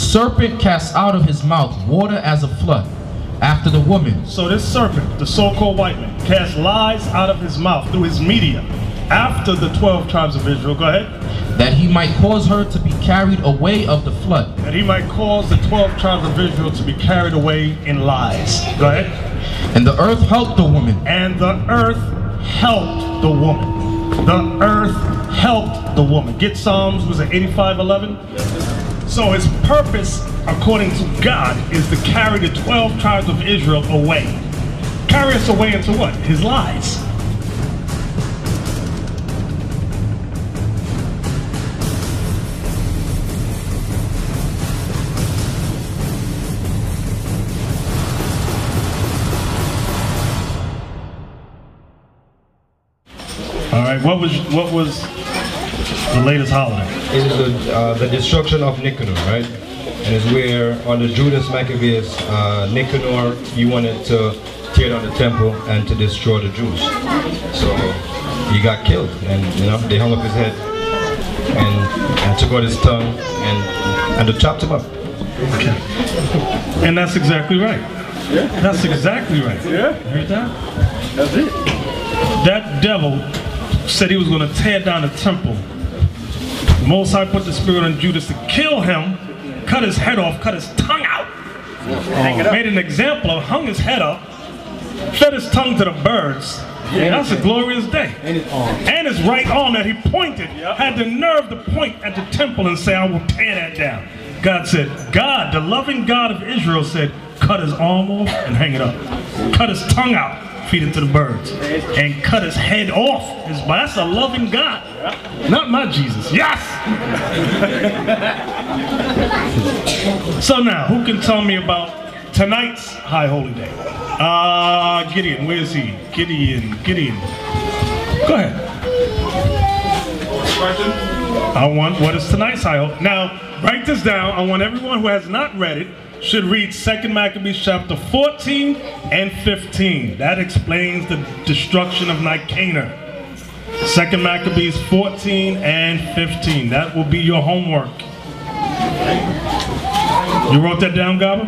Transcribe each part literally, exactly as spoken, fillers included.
serpent cast out of his mouth water as a flood after the woman. So this serpent, the so-called white man, cast lies out of his mouth through his media after the twelve tribes of Israel. Go ahead. That he might cause her to be carried away of the flood. That he might cause the twelve tribes of Israel to be carried away in lies. Go ahead. And the earth helped the woman. And the earth helped the woman. The earth helped the woman. Get Psalms, was it eighty-five eleven? So his purpose, according to God, is to carry the twelve tribes of Israel away. Carry us away into what? His lies. All right, what was what was the latest holiday? It is the, uh, the destruction of Nicanor, right? And it's where under Judas Maccabeus, uh, Nicanor, he wanted to tear down the temple and to destroy the Jews. So he got killed, and you know they hung up his head and, and took out his tongue and and they chopped him up. Okay. And that's exactly right. Yeah. That's exactly right. Yeah. You heard that? That's it. That devil said he was going to tear down the temple. The Most High put the spirit on Judas to kill him, cut his head off, cut his tongue out, oh. made an example of, hung his head up, fed his tongue to the birds. Yeah, that's a glorious day. And his arm. And his right arm that he pointed, yep. had the nerve to point at the temple and say, I will tear that down. God said, God, the loving God of Israel said, cut his arm off and hang it up. Cut his tongue out. Feed it to the birds and cut his head off. His, that's a loving God, not my Jesus. Yes. So now, who can tell me about tonight's High Holy Day? Uh, Gideon, where is he? Gideon, Gideon. Go ahead. Question? I want what is tonight's High Holy? Now, write this down. I want everyone who has not read it should read Second Maccabees chapter fourteen and fifteen. That explains the destruction of Nicanor. Second Maccabees fourteen and fifteen. That will be your homework. You wrote that down, Gaba?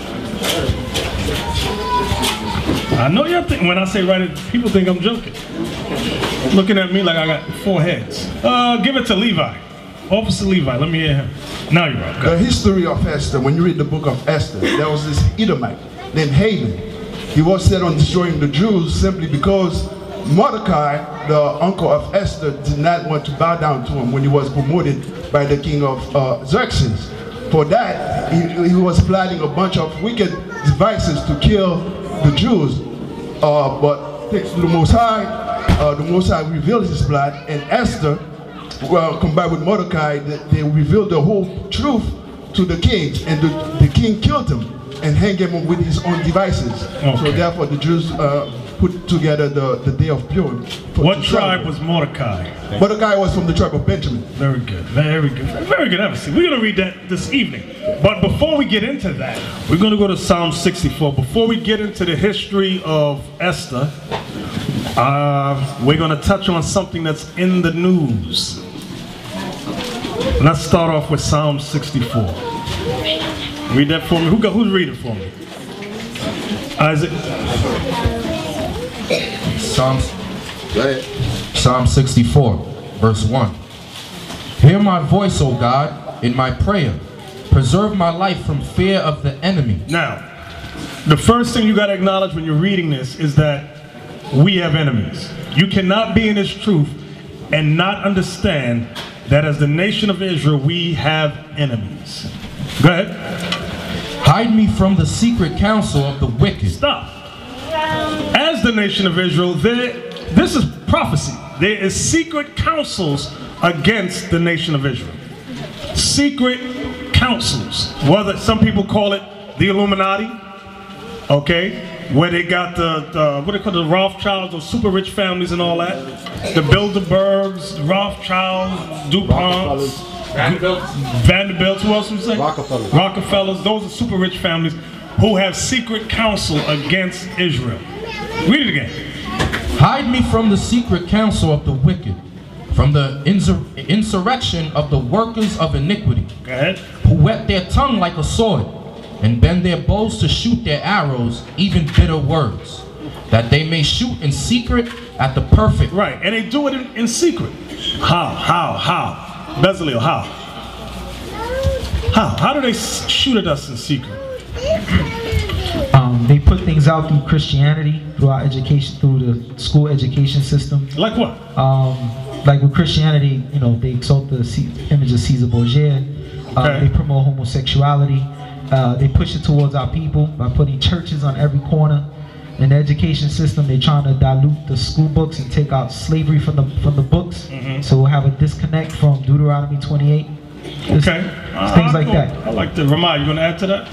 I know you're thinking, when I say write it, people think I'm joking. Looking at me like I got four heads. Uh, give it to Levi. Officer Levi, let me hear him. Now you're up. The history of Esther, when you read the book of Esther, there was this Edomite named Haman. He was set on destroying the Jews simply because Mordecai, the uncle of Esther, did not want to bow down to him when he was promoted by the king of uh, Xerxes. For that, he, he was plotting a bunch of wicked devices to kill the Jews. Uh, but thanks to the Most High, uh, the Most High revealed his plot, and Esther, well, combined with Mordecai, they, they revealed the whole truth to the king, and the, the king killed him and hanged him with his own devices. Okay. So therefore the Jews uh, put together the, the day of Purim. What tribe was Mordecai? Mordecai was from the tribe of Benjamin. Very good, very good, very good emphasis. We're going to read that this evening. But before we get into that, we're going to go to Psalm sixty-four. Before we get into the history of Esther, uh, we're going to touch on something that's in the news. Let's start off with Psalm sixty-four. Read that for me. Who got, who's reading for me? Isaac. Psalms, Psalm sixty-four, verse one. Hear my voice, O God, in my prayer. Preserve my life from fear of the enemy. Now, the first thing you got to acknowledge when you're reading this is that we have enemies. You cannot be in this truth and not understand that as the nation of Israel, we have enemies. Go ahead. Hide me from the secret counsel of the wicked. Stop. As the nation of Israel, there, this is prophecy. There is secret counsels against the nation of Israel. Secret counsels. Whether some people call it the Illuminati, okay, where they got the, the what they call the Rothschilds, those super rich families and all that. The Bilderbergs, the Rothschilds, DuPonts, Vanderbilt. Vanderbilt, who else was that? Rockefellers. Rockefellers, those are super rich families who have secret counsel against Israel. Read it again. Hide me from the secret counsel of the wicked, from the insur insurrection of the workers of iniquity, Go ahead. who whet their tongue like a sword, and bend their bows to shoot their arrows, even bitter words, that they may shoot in secret at the perfect. Right, and they do it in, in secret. How? How? How? Bezalel, how? How? How do they shoot at us in secret? Um, they put things out through Christianity, through our education, through the school education system. Like what? Um, like with Christianity, you know, they exalt the C image of Caesar Borgia. Uh, Okay. They promote homosexuality. Uh, they push it towards our people by putting churches on every corner. In the education system, they're trying to dilute the school books and take out slavery from the from the books. Mm-hmm. So we'll have a disconnect from Deuteronomy twenty-eight. It's- Okay. it's things Uh, like cool. that. I like that. Ramai, you gonna add to that?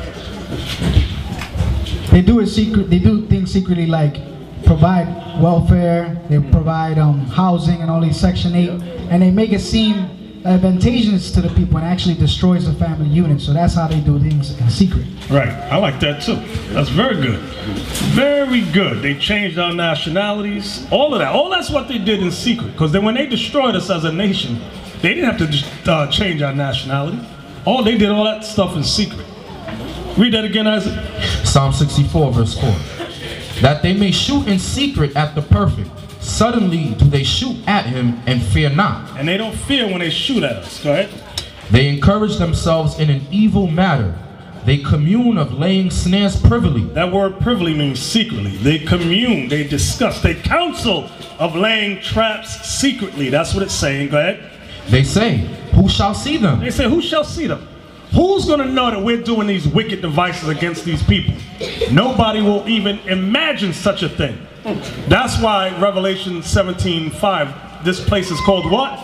They do it secret. They do things secretly, like provide welfare. They provide um, housing and all these Section eight, and they make it seem advantageous to the people and actually destroys the family unit. So that's how they do things in secret. Right. I like that too. That's very good. Very good. They changed our nationalities. All of that. All that's what they did in secret. Because then when they destroyed us as a nation, they didn't have to just, uh, change our nationality. All they did all that stuff in secret. Read that again, Isaac. Psalm sixty-four, verse four. That they may shoot in secret at the perfect. Suddenly do they shoot at him and fear not. And they don't fear when they shoot at us. Go ahead. They encourage themselves in an evil matter. They commune of laying snares privily. That word privily means secretly. They commune, they discuss, they counsel of laying traps secretly. That's what it's saying. Go ahead. They say, who shall see them? They say, who shall see them? Who's going to know that we're doing these wicked devices against these people? Nobody will even imagine such a thing. That's why Revelation seventeen five, this place is called what?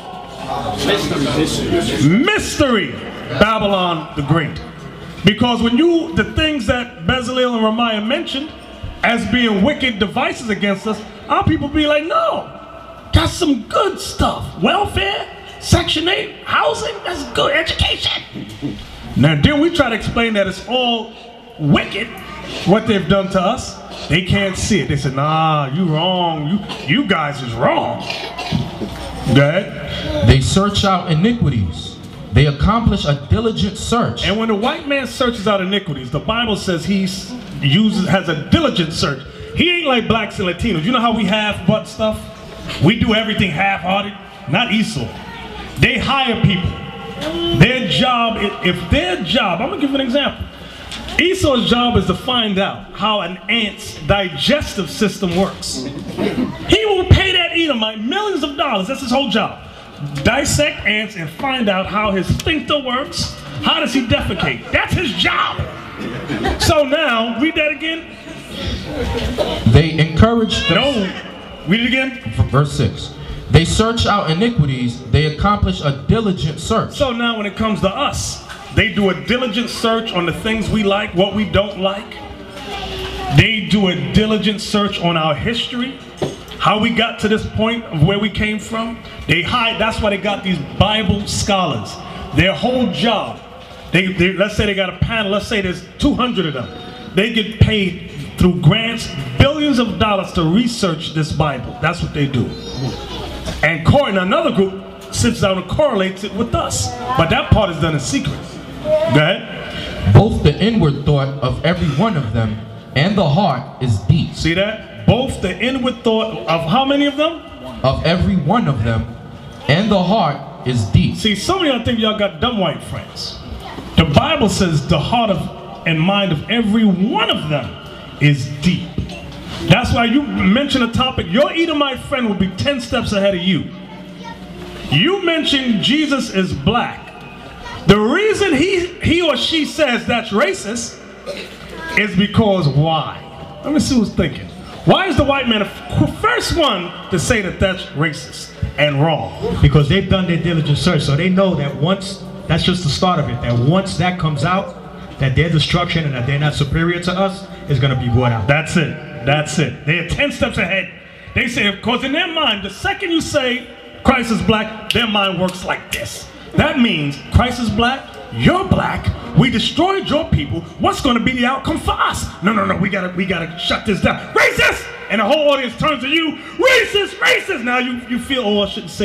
Mystery. Mystery. Babylon the Great. Because when you, the things that Bezalel and Ramaiah mentioned as being wicked devices against us, our people be like, no, that's some good stuff. Welfare, Section eight, housing, that's good, education. Now, then we try to explain that it's all wicked, what they've done to us. They can't see it. They say, nah, you wrong. You, you guys is wrong. Go ahead. They search out iniquities. They accomplish a diligent search. And when the white man searches out iniquities, the Bible says he uses has a diligent search. He ain't like blacks and Latinos. You know how we half-butt stuff? We do everything half-hearted. Not Esau. They hire people. Their job, if their job, I'm gonna give you an example. Esau's job is to find out how an ant's digestive system works. He will pay that Edomite millions of dollars. That's his whole job. Dissect ants and find out how his sphincter works. How does he defecate? That's his job. So now, read that again. They encourage them. No, read it again. Verse six. They search out iniquities. They accomplish a diligent search. So now when it comes to us, they do a diligent search on the things we like, what we don't like. They do a diligent search on our history, how we got to this point of where we came from. They hide, that's why they got these Bible scholars. Their whole job, they, they let's say they got a panel, let's say there's two hundred of them. They get paid through grants, billions of dollars to research this Bible. That's what they do. And Corey, another group, sits down and correlates it with us. But that part is done in secret. Go ahead. Both the inward thought of every one of them and the heart is deep. See that? Both the inward thought of how many of them? Of every one of them and the heart is deep. See, some of y'all think y'all got dumb white friends. The Bible says the heart of and mind of every one of them is deep. That's why you mention a topic, your Edomite friend will be ten steps ahead of you. You mention Jesus is black. The reason he, he or she says that's racist is because why? Let me see who's thinking. Why is the white man the first one to say that that's racist and wrong? Because they've done their diligent search, so they know that once, that's just the start of it, that once that comes out, that their destruction and that they're not superior to us is going to be brought out. That's it. That's it. They're ten steps ahead. They say, because in their mind, the second you say Christ is black, their mind works like this. That means Christ is black, you're black, we destroyed your people, what's going to be the outcome for us? No, no, no, we gotta, we gotta shut this down. Racist! And the whole audience turns to you, racist, racist! Now you, you feel, oh, I shouldn't say that.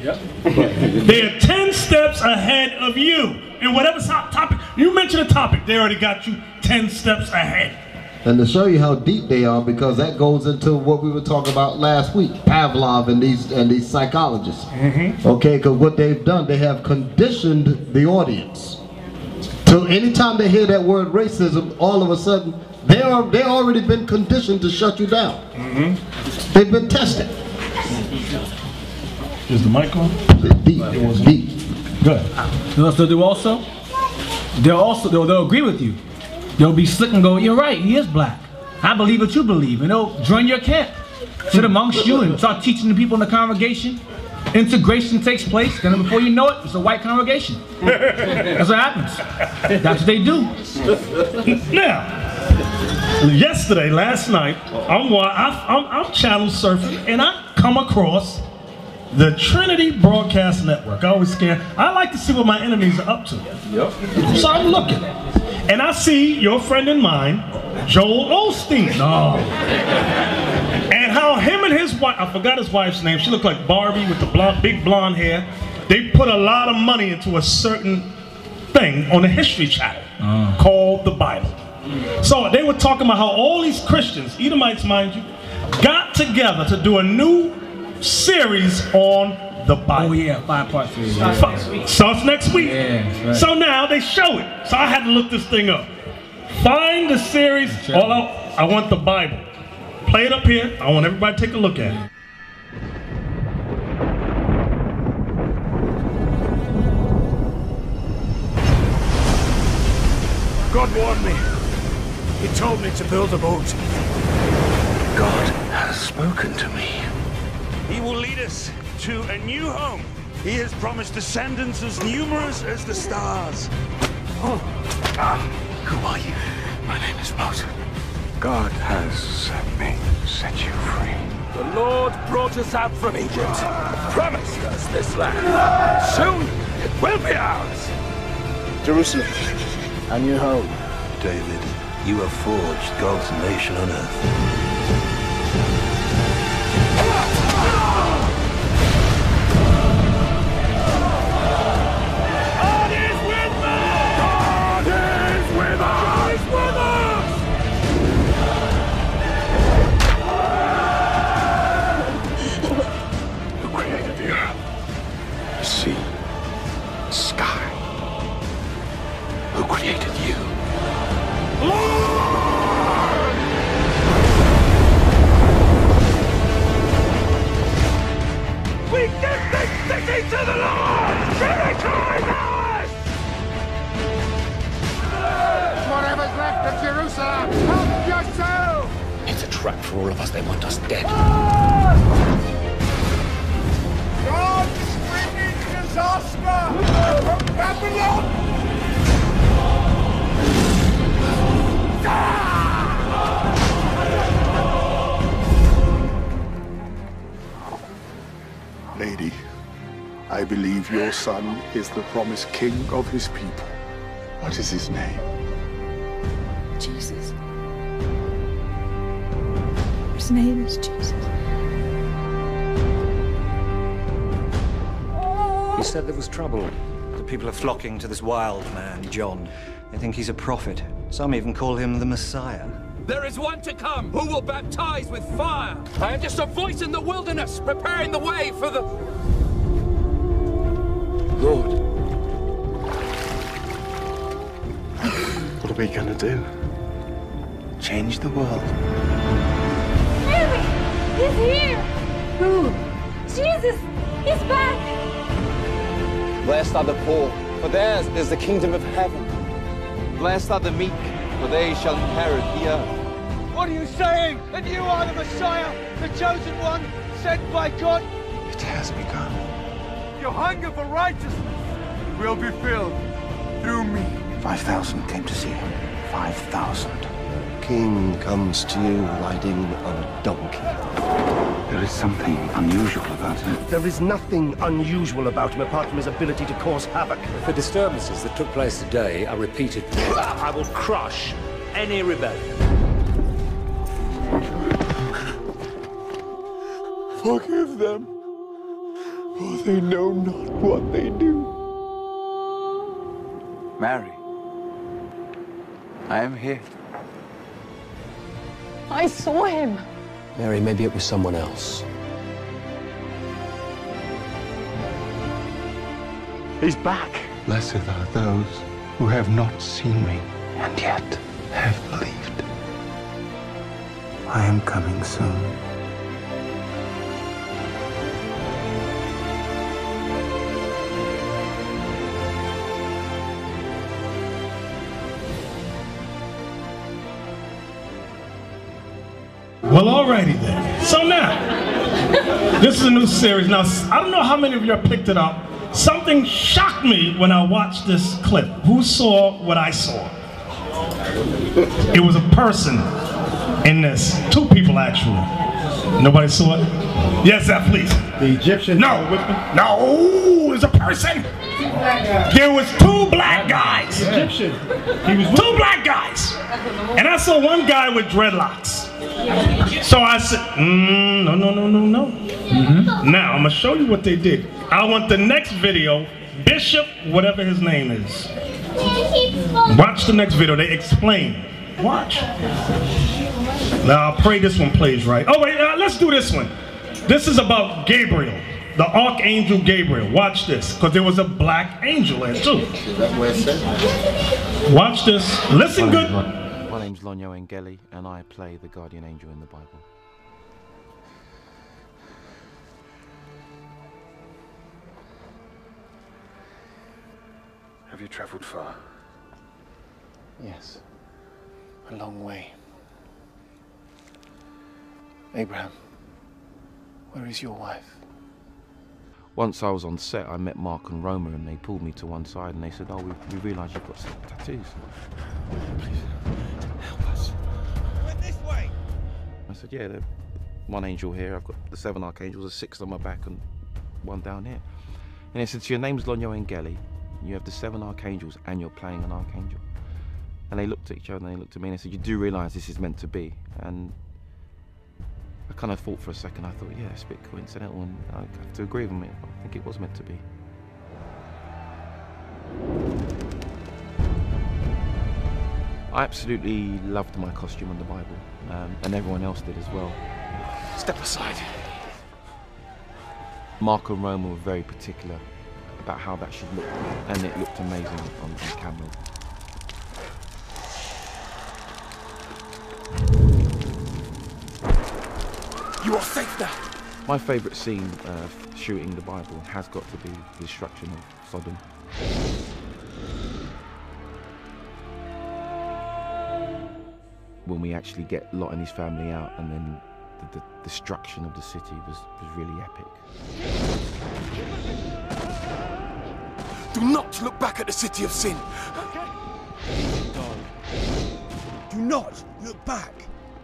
Yep. They're ten steps ahead of you. And whatever topic, you mention a topic, they already got you ten steps ahead. And to show you how deep they are, because that goes into what we were talking about last week, Pavlov and these and these psychologists. Mm-hmm. Okay, because what they've done, they have conditioned the audience. So anytime they hear that word racism, all of a sudden, they are they already been conditioned to shut you down. Mm-hmm. They've been tested. Is the mic on? Deep, it was deep. Good. You know what they'll do also? They'll also they'll, they'll agree with you. They'll be slick and go, you're right, he is black. I believe what you believe. And they'll join your camp, sit amongst you and start teaching the people in the congregation. Integration takes place, then before you know it, it's a white congregation. That's what happens. That's what they do. Now, yesterday, last night, I'm, I'm, I'm channel surfing and I come across the Trinity Broadcast Network. I always scan. I like to see what my enemies are up to. Yep. So I'm looking. And I see your friend and mine, Joel Osteen. Oh. And how him and his wife, I forgot his wife's name, she looked like Barbie with the blonde, big blonde hair. They put a lot of money into a certain thing on the History Channel uh. called the Bible. So they were talking about how all these Christians, Edomites mind you, got together to do a new series on the Bible. Oh yeah, five-part series. Yeah. Starts next week. Yeah, right. So now they show it. So I had to look this thing up. Find the series. All I, I want the Bible. Play it up here. I want everybody to take a look at it. God warned me. He told me to build a boat. God has spoken to me. He will lead us to a new home. He has promised descendants as numerous as the stars. Oh. Ah, who are you? My name is Moses. God has set me, set you free. The Lord brought us out from Egypt, promised us this land. Soon it will be ours. Jerusalem, a new home. David, you have forged God's nation on earth. To the Lord! Jericho is ours! Whatever's left of Jerusalem, help yourself! It's a trap for all of us. They want us dead. God's bringing disaster from Babylon! Lady, I believe your son is the promised king of his people. What is his name? Jesus. His name is Jesus. He said there was trouble. The people are flocking to this wild man, John. They think he's a prophet. Some even call him the Messiah. There is one to come who will baptize with fire. I am just a voice in the wilderness, preparing the way for the... Lord, what are we gonna do? Change the world. Mary! He's here! Who? Jesus! He's back! Blessed are the poor, for theirs is the kingdom of heaven. Blessed are the meek, for they shall inherit the earth. What are you saying? That you are the Messiah, the chosen one, sent by God? It has begun. Your hunger for righteousness will be filled through me. Five thousand came to see him. Five thousand. King comes to you riding on a donkey. There is something unusual about him. There is nothing unusual about him apart from his ability to cause havoc. If the disturbances that took place today are repeated, I will crush any rebellion. Forgive them, for they know not what they do. Mary, I am here. I saw him. Mary, maybe it was someone else. He's back. Blessed are those who have not seen me and yet have believed. I am coming soon. Well, alrighty then. So now, this is a new series. Now, I don't know how many of you picked it up. Something shocked me when I watched this clip. Who saw what I saw? It was a person in this. Two people, actually. Nobody saw it? Yes, that please. The Egyptian? No. No, it was a person. There was two black guys. The Egyptian. He was two black guys. And I saw one guy with dreadlocks. So I said, mm, no, no, no, no, no. Mm-hmm. Now, I'm going to show you what they did. I want the next video, Bishop, whatever his name is. Watch the next video. They explain. Watch. Now, I'll pray this one plays right. Oh, wait, uh, let's do this one. This is about Gabriel, the Archangel Gabriel. Watch this, because there was a black angel there, too. Watch this. Listen good. My name's Lonyo Engeli, and I play the guardian angel in the Bible. Have you traveled far? Yes, a long way. Abraham, where is your wife? Once I was on set, I met Mark and Roma, and they pulled me to one side and they said, oh, we, we realise you've got some tattoos. Please, help us. This way. I said, yeah, there's one angel here, I've got the seven archangels, there's six on my back and one down here. And they said, so your name's Lonyo Engeli, you have the seven archangels and you're playing an archangel. And they looked at each other and they looked at me and they said, you do realise this is meant to be? And I kind of thought for a second, I thought, yeah, it's a bit coincidental, and I have to agree with me. I think it was meant to be. I absolutely loved my costume on the Bible, um, and everyone else did as well. Step aside. Mark and Roma were very particular about how that should look, and it looked amazing on, on camera. You are safe now. My favourite scene uh, shooting the Bible has got to be the destruction of Sodom. When we actually get Lot and his family out, and then the, the destruction of the city was, was really epic. Do not look back at the city of sin. Do not look back.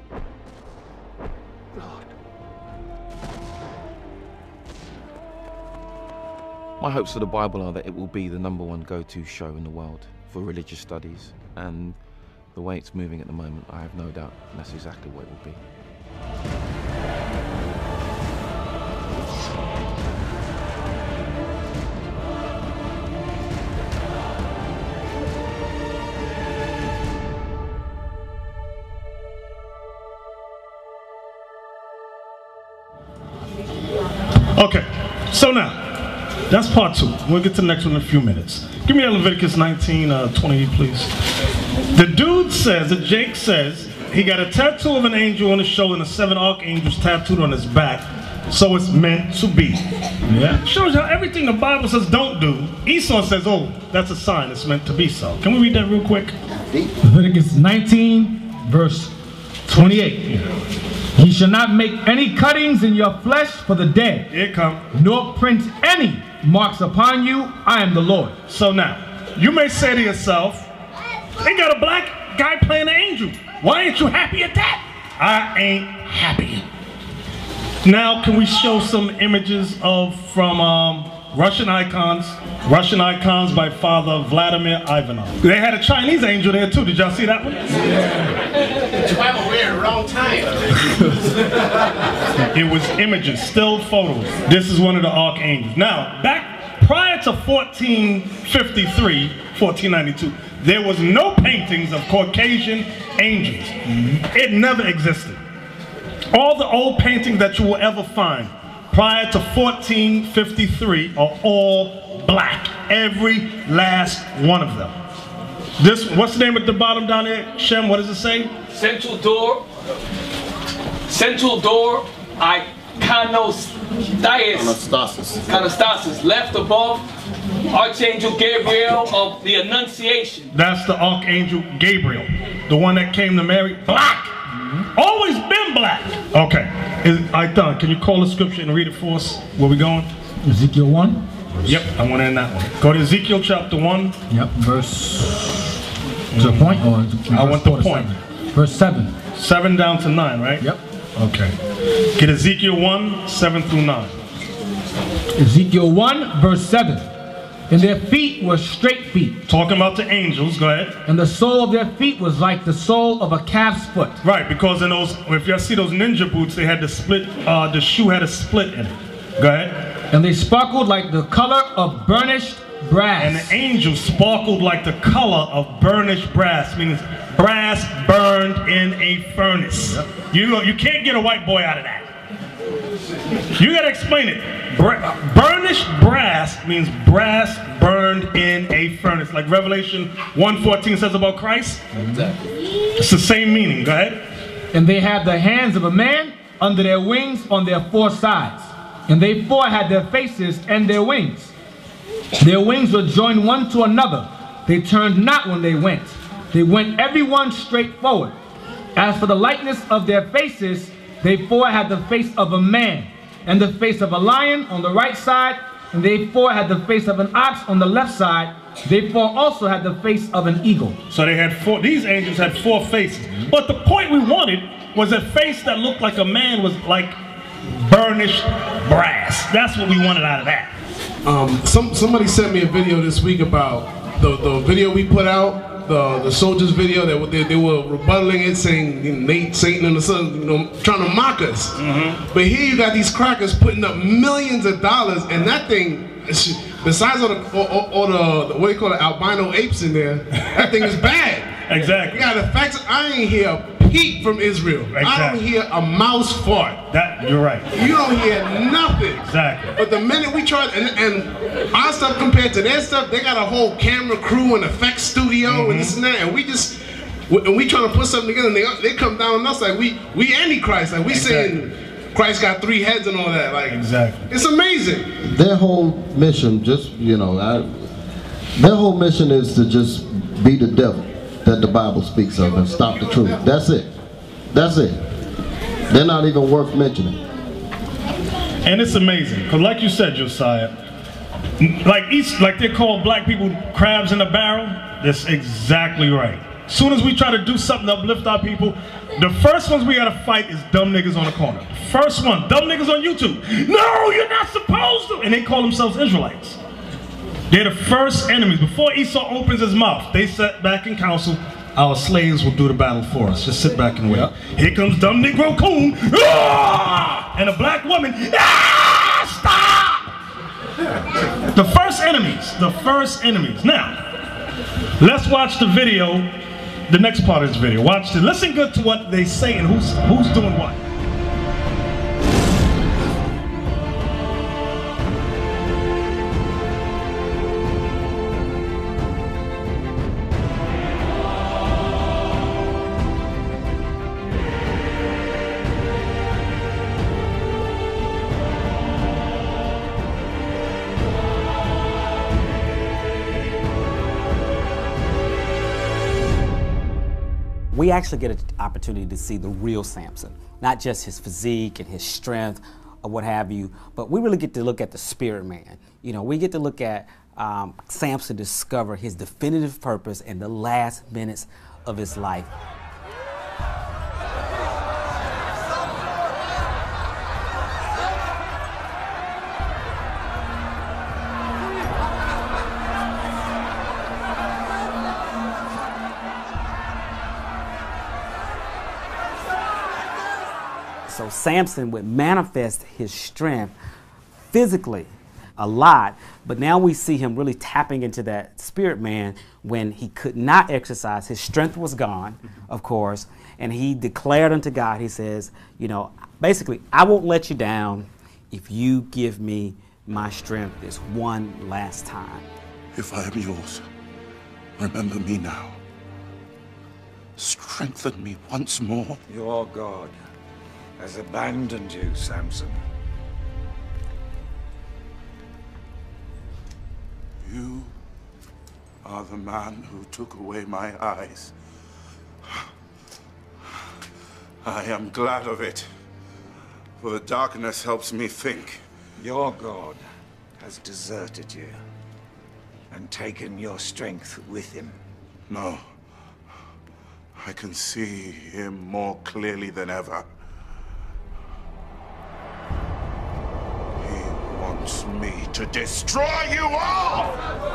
My hopes for the Bible are that it will be the number one go-to show in the world for religious studies, and the way it's moving at the moment, I have no doubt that's exactly what it will be. Okay, so now, that's part two. We'll get to the next one in a few minutes. Give me Leviticus nineteen, uh, twenty, please. The dude says, that Jake says, he got a tattoo of an angel on his shoulder and the seven archangels tattooed on his back. So it's meant to be. Yeah. Shows how everything the Bible says don't do, Esau says, oh, that's a sign, it's meant to be so. Can we read that real quick? Leviticus nineteen, verse twenty-eight. Ye shall not make any cuttings in your flesh for the dead. Here it come. Nor print any marks upon you. I am the Lord. So now, you may say to yourself, they got a black guy playing an angel. Why ain't you happy at that? I ain't happy. Now, can we show some images of from um, Russian icons. Russian icons by Father Vladimir Ivanov. They had a Chinese angel there too. Did y'all see that one? Yeah. Travel weird, wrong time. It was images, still photos. This is one of the archangels. Now, back prior to fourteen fifty-three, fourteen ninety-two, there was no paintings of Caucasian angels. Mm-hmm. It never existed. All the old paintings that you will ever find prior to fourteen fifty-three are all black. Every last one of them. This, what's the name at the bottom down there? Shem, what does it say? Central door. Central door. Iconos. Anastasis. Anastasis. Left above. Archangel Gabriel of the Annunciation. That's the Archangel Gabriel. The one that came to Mary. Black. Mm-hmm. Always been black. Okay. Is, I thought, can you call the scripture and read it for us? Where we going? Ezekiel one. Yep, I want to end that one. Go to Ezekiel chapter one. Yep, verse. To the point, or I want the point. Seven. Verse seven. Seven down to nine, right? Yep. Okay. Get Ezekiel one, seven through nine. Ezekiel one, verse seven. And their feet were straight feet. Talking about the angels, go ahead. And the sole of their feet was like the sole of a calf's foot. Right, because in those, if y'all see those ninja boots, they had the split, uh, the shoe had a split in it. Go ahead. And they sparkled like the color of burnished brass. And the angels sparkled like the color of burnished brass, means brass burned in a furnace. Yep. You, you can't get a white boy out of that. You gotta explain it. Burnished brass means brass burned in a furnace. Like Revelation one fourteen says about Christ. Exactly. It's the same meaning. Go ahead. And they had the hands of a man under their wings on their four sides. And they four had their faces and their wings. Their wings were joined one to another. They turned not when they went. They went every one straight forward. As for the likeness of their faces, they four had the face of a man, and the face of a lion on the right side, and they four had the face of an ox on the left side. They four also had the face of an eagle. So they had four, these angels had four faces. But the point we wanted was a face that looked like a man was like burnished brass. That's what we wanted out of that. Um, some, somebody sent me a video this week about the, the video we put out. The, the soldiers video that they, they were rebuttaling it, saying, you know, Nate, Satan, and the son, you know, trying to mock us. Mm-hmm. But here you got these crackers putting up millions of dollars, and that thing, besides all the, all, all the what do you call it, albino apes in there, that thing is bad. Exactly. You got the facts. I ain't hear a peep from Israel. Exactly. I don't hear a mouse fart. That you're right. You don't hear nothing. Exactly. But the minute we try, and, and our stuff compared to their stuff, they got a whole camera crew and effects studio mm-hmm. and this and that, and we just, and we trying to put something together, and they they come down on us like we we antichrist, like we exactly. saying Christ got three heads and all that, like exactly. It's amazing. Their whole mission, just you know, I, their whole mission is to just be the devil that the Bible speaks of and stop the truth. That's it. That's it. They're not even worth mentioning. And it's amazing, because like you said, Josiah, like each, like they call black people crabs in a barrel, that's exactly right. As soon as we try to do something to uplift our people, the first ones we gotta fight is dumb niggas on the corner. First one, dumb niggas on YouTube. No, you're not supposed to! And they call themselves Israelites. They're the first enemies. Before Esau opens his mouth, they sat back in council. Our slaves will do the battle for us. Just sit back and wait. Yep. Here comes dumb Negro coon. Ah! And a black woman. Ah! Stop! The first enemies. The first enemies. Now, let's watch the video. The next part of this video. Watch this. Listen good to what they say and who's who's doing what. We actually get an opportunity to see the real Samson, not just his physique and his strength or what have you, but we really get to look at the spirit man. You know, we get to look at um, Samson discover his definitive purpose in the last minutes of his life. So Samson would manifest his strength physically a lot, but now we see him really tapping into that spirit man when he could not exercise. His strength was gone, of course, and he declared unto God, he says, you know, basically, I won't let you down if you give me my strength this one last time. If I am yours, remember me now. Strengthen me once more. Your God has abandoned you, Samson. You are the man who took away my eyes. I am glad of it, for the darkness helps me think. Your God has deserted you and taken your strength with him. No. I can see him more clearly than ever. He wants me to destroy you all!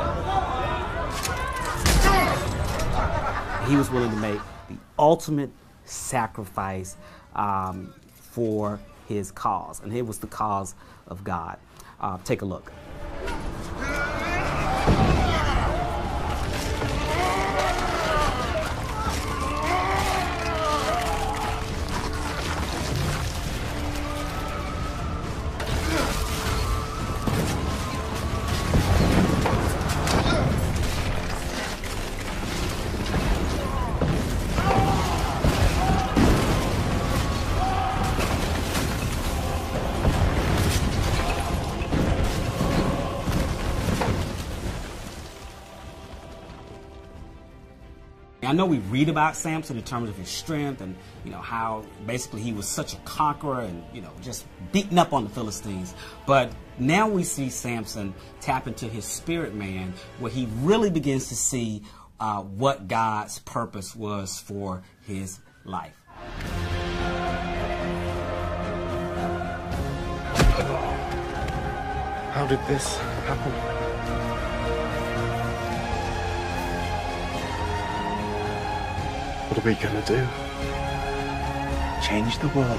He was willing to make the ultimate sacrifice um, for his cause, and it was the cause of God. Uh, take a look. I know we read about Samson in terms of his strength and, you know, how basically he was such a conqueror and, you know, just beating up on the Philistines. But now we see Samson tap into his spirit man, where he really begins to see uh, what God's purpose was for his life. How did this happen? What are we gonna do? Change the world.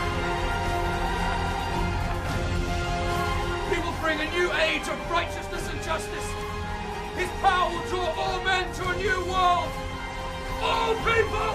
He will bring a new age of righteousness and justice. His power will draw all men to a new world. All people!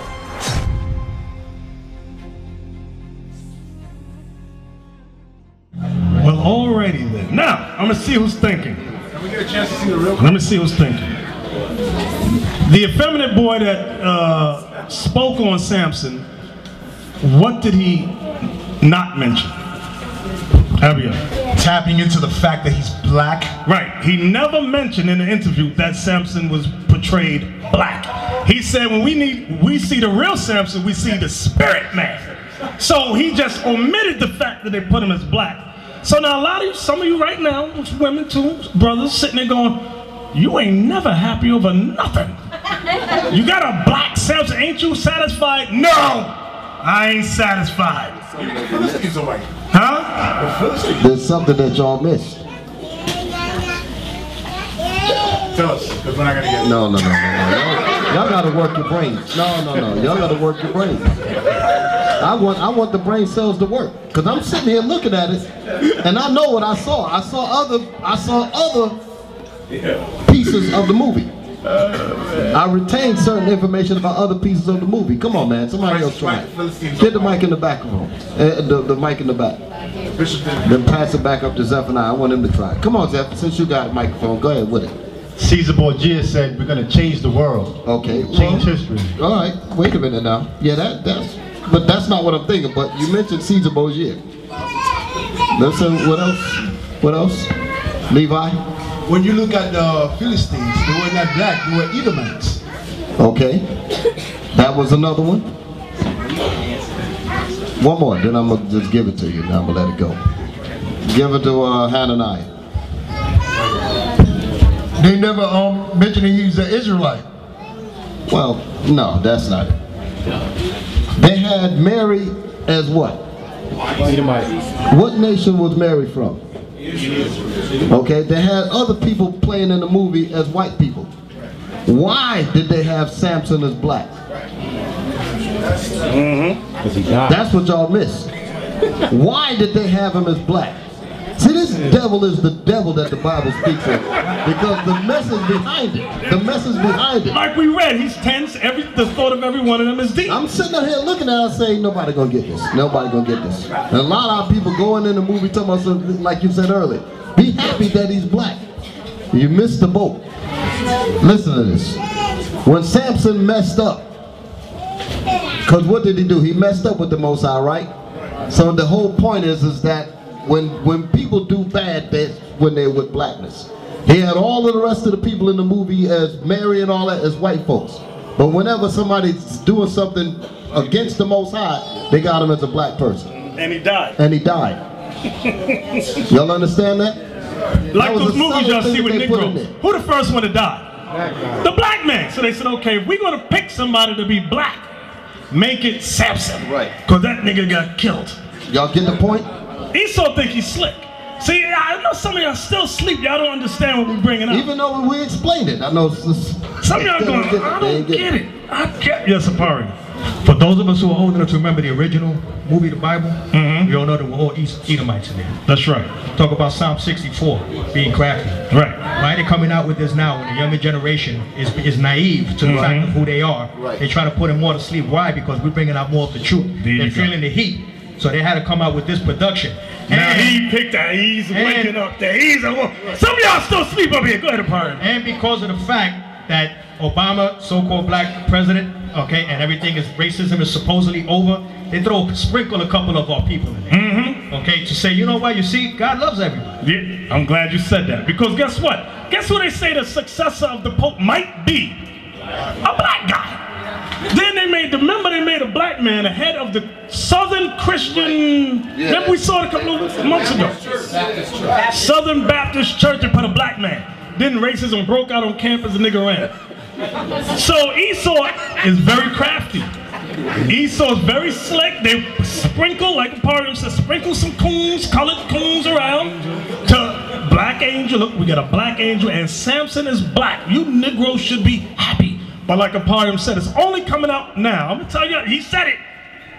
Well, alrighty then. Now, I'm gonna see who's thinking. Can we get a chance to see the real? Let me see who's thinking. The effeminate boy that uh, spoke on Samson, what did he not mention? Abiel. Tapping into the fact that he's black. Right. He never mentioned in the interview that Samson was portrayed black. He said when we need, we see the real Samson, we see the spirit man. So he just omitted the fact that they put him as black. So now a lot of you, some of you right now, women too, brothers, sitting there going, you ain't never happy over nothing. You got a black Samson, ain't you satisfied? No, I ain't satisfied. Huh? There's something that y'all missed. Tell us, because we're not gonna get. No, no, no, no, no. Y'all gotta work your brains. No, no, no. Y'all gotta work your brains. I want, I want the brain cells to work, because I'm sitting here looking at it, and I know what I saw. I saw other, I saw other pieces of the movie. I retained certain information about other pieces of the movie. Come on, man. Somebody else try it. Get the mic in the back room. Uh, the, the mic in the back. Then pass it back up to Zephaniah. I want him to try it. Come on, Zeph. Since you got a microphone, go ahead with it. Caesar Borgia said we're going to change the world. Okay. Change well, history. All right. Wait a minute now. Yeah, that that's. But that's not what I'm thinking. But you mentioned Caesar Borgia. Listen. What else? What else? Levi. When you look at the Philistines, they were not black, they were Edomites. Okay. That was another one. One more, then I'm going to just give it to you. Now I'm going to let it go. Give it to uh, Hananiah. They never um, mentioned he's an Israelite. Well, no, that's not it. They had Mary as what? Edomite. What nation was Mary from? Okay, they had other people playing in the movie as white people. Why did they have Samson as black? Mm-hmm. That's what y'all missed. Why did they have him as black? See, this devil is the devil that the Bible speaks of, because the message behind it, the message behind it. Like we read, he's tense. Every the thought of every one of them is deep. I'm sitting up here looking at it saying, nobody gonna get this. Nobody gonna get this. And a lot of people going in the movie talking about something like you said earlier. Be happy that he's black. You missed the boat. Listen to this. When Samson messed up, because what did he do? He messed up with the Most High, right? So the whole point is, is that when when people do bad, that's when they're with blackness. He had all of the rest of the people in the movie as Mary and all that as white folks. But whenever somebody's doing something against the Most High, they got him as a black person. And he died. And he died. Y'all understand that? Like that those movies y'all see with Negroes. Who the first one to die? The black man. So they said, okay, if we're going to pick somebody to be black, make it Samson. Right. Because that nigga got killed. Y'all get the point? Esau think he's slick. See, I know some of y'all still sleep. Y'all don't understand what we're bringing up. Even though we explained it. I know some of y'all going, get I don't get it. I get Yes, Apari. For those of us who are old enough to remember the original movie, the Bible, mm-hmm. we all know that we're all Edomites in there. That's right. Talk about Psalm sixty-four, being crafty. Right. Why they're coming out with this now when the younger generation is, is naive to the mm-hmm. fact of who they are. Right. They try to put them more to sleep. Why? Because we're bringing out more of the truth. There They're feeling the heat. So they had to come out with this production. Now and, he picked that. He's waking up there. He's a, some of y'all still sleep up here. Go ahead, Apari. And because of the fact that Obama, so-called black president, okay, and everything is racism is supposedly over, they throw sprinkle a couple of our people in there, mm-hmm. okay, to say, you know what, you see, God loves everybody. Yeah, I'm glad you said that, because guess what? Guess who they say the successor of the Pope might be? A black guy. Then they made, remember they made a black man the head of the Southern Christian, yeah. Remember we saw it a couple of months ago? Baptist Southern Baptist Church, and put a black man. Then racism broke out on campus, a nigga ran. So Esau is very crafty. Esau is very slick. They sprinkle, like a part of them says, sprinkle some coons, colored coons around to black angel. Look, we got a black angel, and Samson is black. You Negroes should be happy. But like a part of them said, it's only coming out now. I'm gonna tell you, he said it.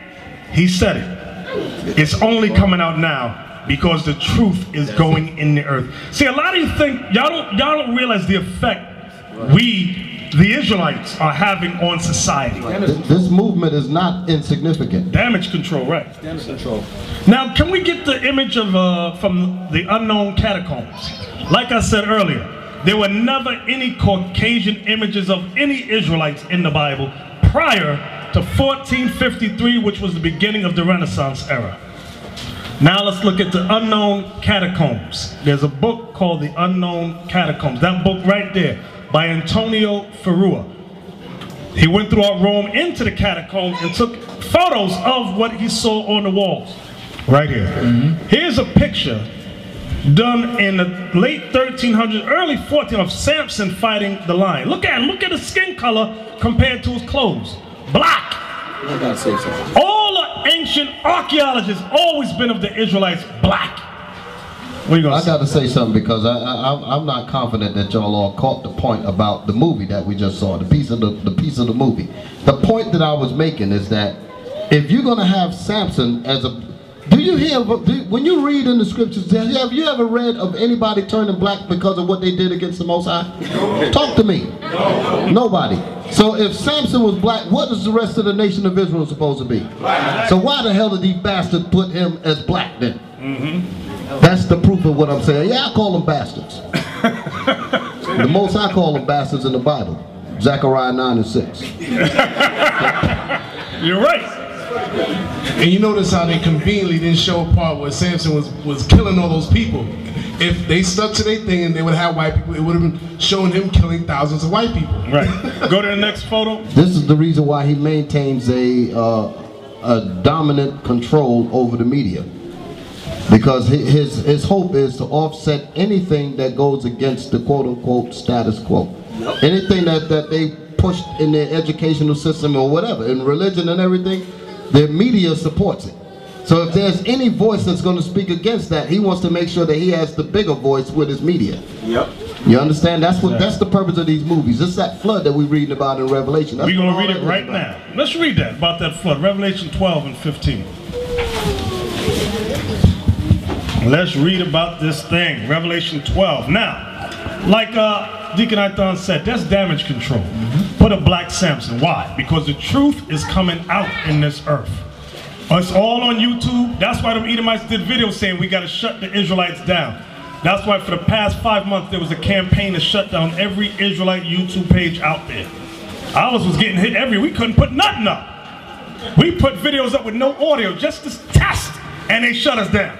He said it. It's only coming out now because the truth is going in the earth. See, a lot of you think y'all don't y'all don't realize the effect we, the Israelites, are having on society. This movement is not insignificant. Damage control, right? Damage control. Now, can we get the image of uh, from the unknown catacombs? Like I said earlier, there were never any Caucasian images of any Israelites in the Bible prior to fourteen fifty-three, which was the beginning of the Renaissance era. Now let's look at the unknown catacombs. There's a book called The Unknown Catacombs. That book right there by Antonio Ferrua. He went throughout Rome into the catacombs and took photos of what he saw on the walls. Right here. Mm-hmm. Here's a picture done in the late thirteen hundreds, early fourteen of Samson fighting the lion. Look at him. Look at his skin color compared to his clothes. Black. I gotta say something. All the ancient archaeologists always been of the Israelites black. What are you gonna I say? gotta say something because I, I, I'm not confident that y'all all caught the point about the movie that we just saw, the piece of the, the piece of the movie. The point that I was making is that if you're gonna have Samson as a, do you hear, do, when you read in the scriptures, have you ever read of anybody turning black because of what they did against the Most High? No. Talk to me. No. Nobody. So if Samson was black, what is the rest of the nation of Israel supposed to be? Black. So why the hell did these bastards put him as black then? Mm-hmm. That's the proof of what I'm saying. Yeah, I call them bastards. The Most High call them bastards in the Bible. Zechariah nine and six. You're right. And you notice how they conveniently didn't show a part where Samson was, was killing all those people. If they stuck to their thing and they would have white people, it would have been showing him killing thousands of white people. Right. Go to the next photo. This is the reason why he maintains a, uh, a dominant control over the media. Because his, his hope is to offset anything that goes against the quote-unquote status quo. Yep. Anything that, that they pushed in their educational system or whatever, in religion and everything, their media supports it. So if there's any voice that's going to speak against that, he wants to make sure that he has the bigger voice with his media. Yep. You understand? That's what that's the purpose of these movies. It's that flood that we're reading about in Revelation. That's we're going to read it right now. Let's read that, about that flood. Revelation twelve and fifteen. Let's read about this thing. Revelation twelve. Now, like uh, Deacon Ithon said, that's damage control. Mm-hmm. Put a black Samson. Why? Because the truth is coming out in this earth. It's all on YouTube. That's why them Edomites did videos saying we got to shut the Israelites down. That's why for the past five months there was a campaign to shut down every Israelite YouTube page out there. Ours was getting hit every week. We couldn't put nothing up. We put videos up with no audio just to test, and they shut us down.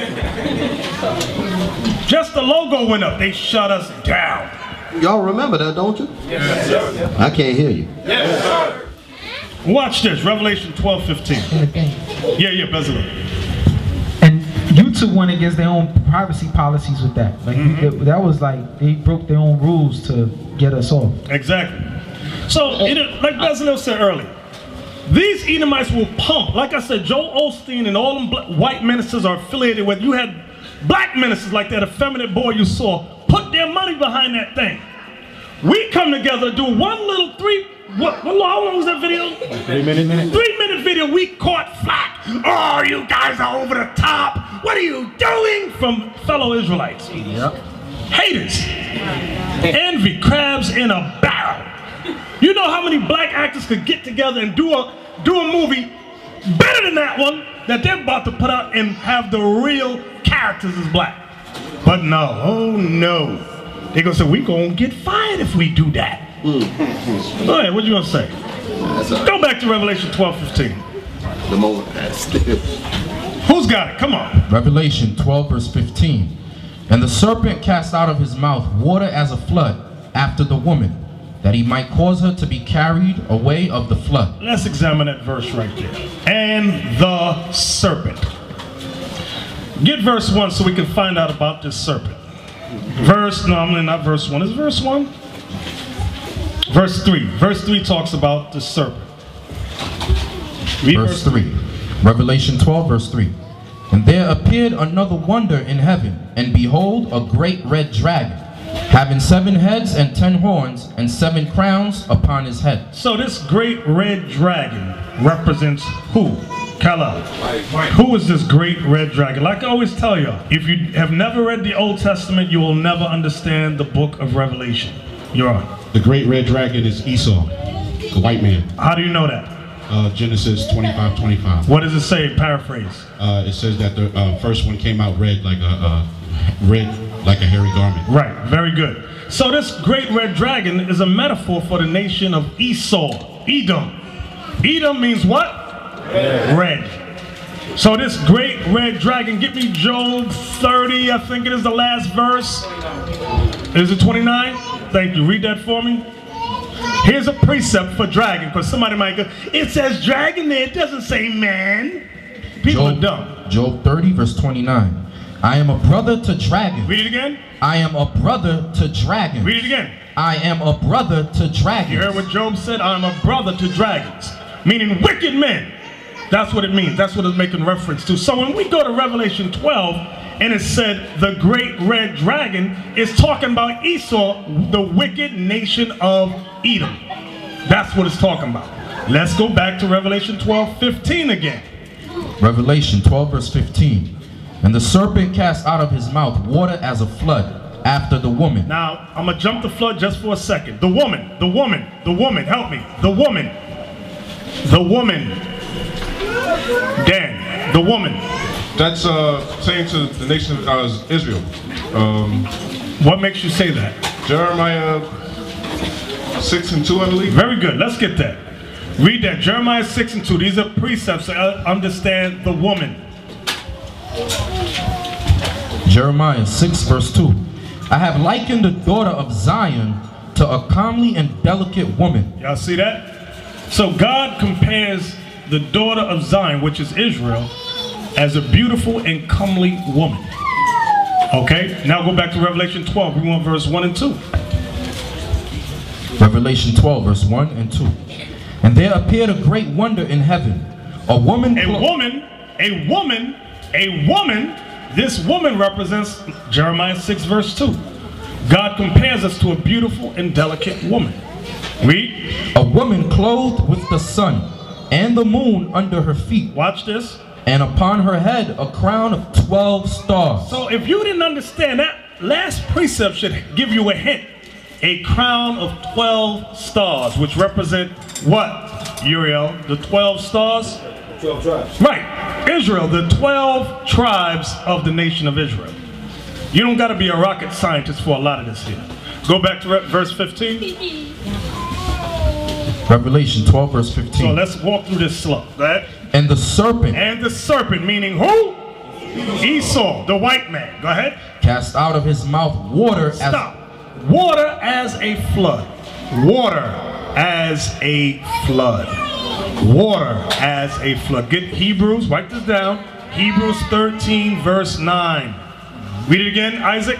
Just the logo went up. They shut us down. Y'all remember that, don't you? Yes, sir. I can't hear you. Yes, sir. Watch this. Revelation twelve fifteen. Yeah, yeah, Bezalel. And YouTube went against their own privacy policies with that. Like mm-hmm. it, that was like they broke their own rules to get us off. Exactly. So, it, like Bezalel said earlier, these Edomites will pump. Like I said, Joel Osteen and all them black, white ministers are affiliated with. You had black ministers like that effeminate boy you saw put their money behind that thing. We come together to do one little three. What? How long was that video? Three minute minute. Three minute video. We caught flack. Oh, you guys are over the top. What are you doing? From fellow Israelites. Yep. Haters. Envy. Crabs in a barrel. You know how many black actors could get together and do a do a movie better than that one that they're about to put out and have the real characters as black? But no, oh no. They're gonna say we gonna get fired if we do that. Mm. All right, what you gonna say? Right. Go back to Revelation twelve fifteen. The moment passed. Who's got it? Come on. Revelation twelve verse fifteen. And the serpent cast out of his mouth water as a flood after the woman, that he might cause her to be carried away of the flood. Let's examine that verse right there. And the serpent. Get verse one so we can find out about this serpent. Verse, no, I'm not verse one. Is it verse one? Verse three. Verse three talks about the serpent. Read verse three. Revelation twelve verse three. And there appeared another wonder in heaven, and behold, a great red dragon, having seven heads and ten horns, and seven crowns upon his head. So this great red dragon represents who? Kala. Who is this great red dragon? Like I always tell y'all, if you have never read the Old Testament, you will never understand the book of Revelation. You're on. The great red dragon is Esau, the white man. How do you know that? Uh, Genesis twenty-five twenty-five. What does it say? Paraphrase. Uh, it says that the uh, first one came out red like a uh, red like a hairy garment. Right. Very good. So this great red dragon is a metaphor for the nation of Esau, Edom. Edom means what? Red. Red. So this great red dragon, get me Job thirty, I think it is the last verse. Is it twenty-nine? Thank you. Read that for me. Here's a precept for dragon, because somebody might go, it says dragon there, it doesn't say man. People Job, are dumb. Job thirty verse twenty-nine. I am a brother to dragons. Read it again. I am a brother to dragons. Read it again. I am a brother to dragons. You heard what Job said? I am a brother to dragons. Meaning wicked men. That's what it means. That's what it's making reference to. So when we go to Revelation twelve, and it said the great red dragon, is talking about Esau, the wicked nation of Edom. That's what it's talking about. Let's go back to Revelation twelve fifteen again. Revelation twelve verse fifteen. And the serpent cast out of his mouth water as a flood after the woman. Now, I'm going to jump the flood just for a second. The woman, the woman, the woman, help me. The woman. The woman. Dan, the woman. That's uh, saying to the nation of uh, Israel. Um, what makes you say that? Jeremiah six and two, I believe. Very good. Let's get that. Read that. Jeremiah six and two. These are precepts to understand the woman. Jeremiah six verse two. I have likened the daughter of Zion to a comely and delicate woman. Y'all see that? So God compares the daughter of Zion, which is Israel, as a beautiful and comely woman. Okay, now go back to Revelation twelve. We want verse one and two. Revelation twelve, verse one and two. And there appeared a great wonder in heaven. A woman. A woman, a woman, a woman. This woman represents Jeremiah six, verse two. God compares us to a beautiful and delicate woman. Read. A woman clothed with the sun and the moon under her feet. Watch this. And upon her head a crown of twelve stars. So if you didn't understand, that last precept should give you a hint. A crown of twelve stars, which represent what, Uriel? The twelve stars? twelve tribes. Right. Israel, the twelve tribes of the nation of Israel. You don't got to be a rocket scientist for a lot of this here. Go back to verse fifteen. Revelation twelve, verse fifteen. So let's walk through this slow. Go ahead. And the serpent. And the serpent, meaning who? Esau, the white man. Go ahead. Cast out of his mouth water as... Stop. Water as a flood. Water as a flood. Water as a flood. Get Hebrews, write this down. Hebrews thirteen, verse nine. Read it again, Isaac.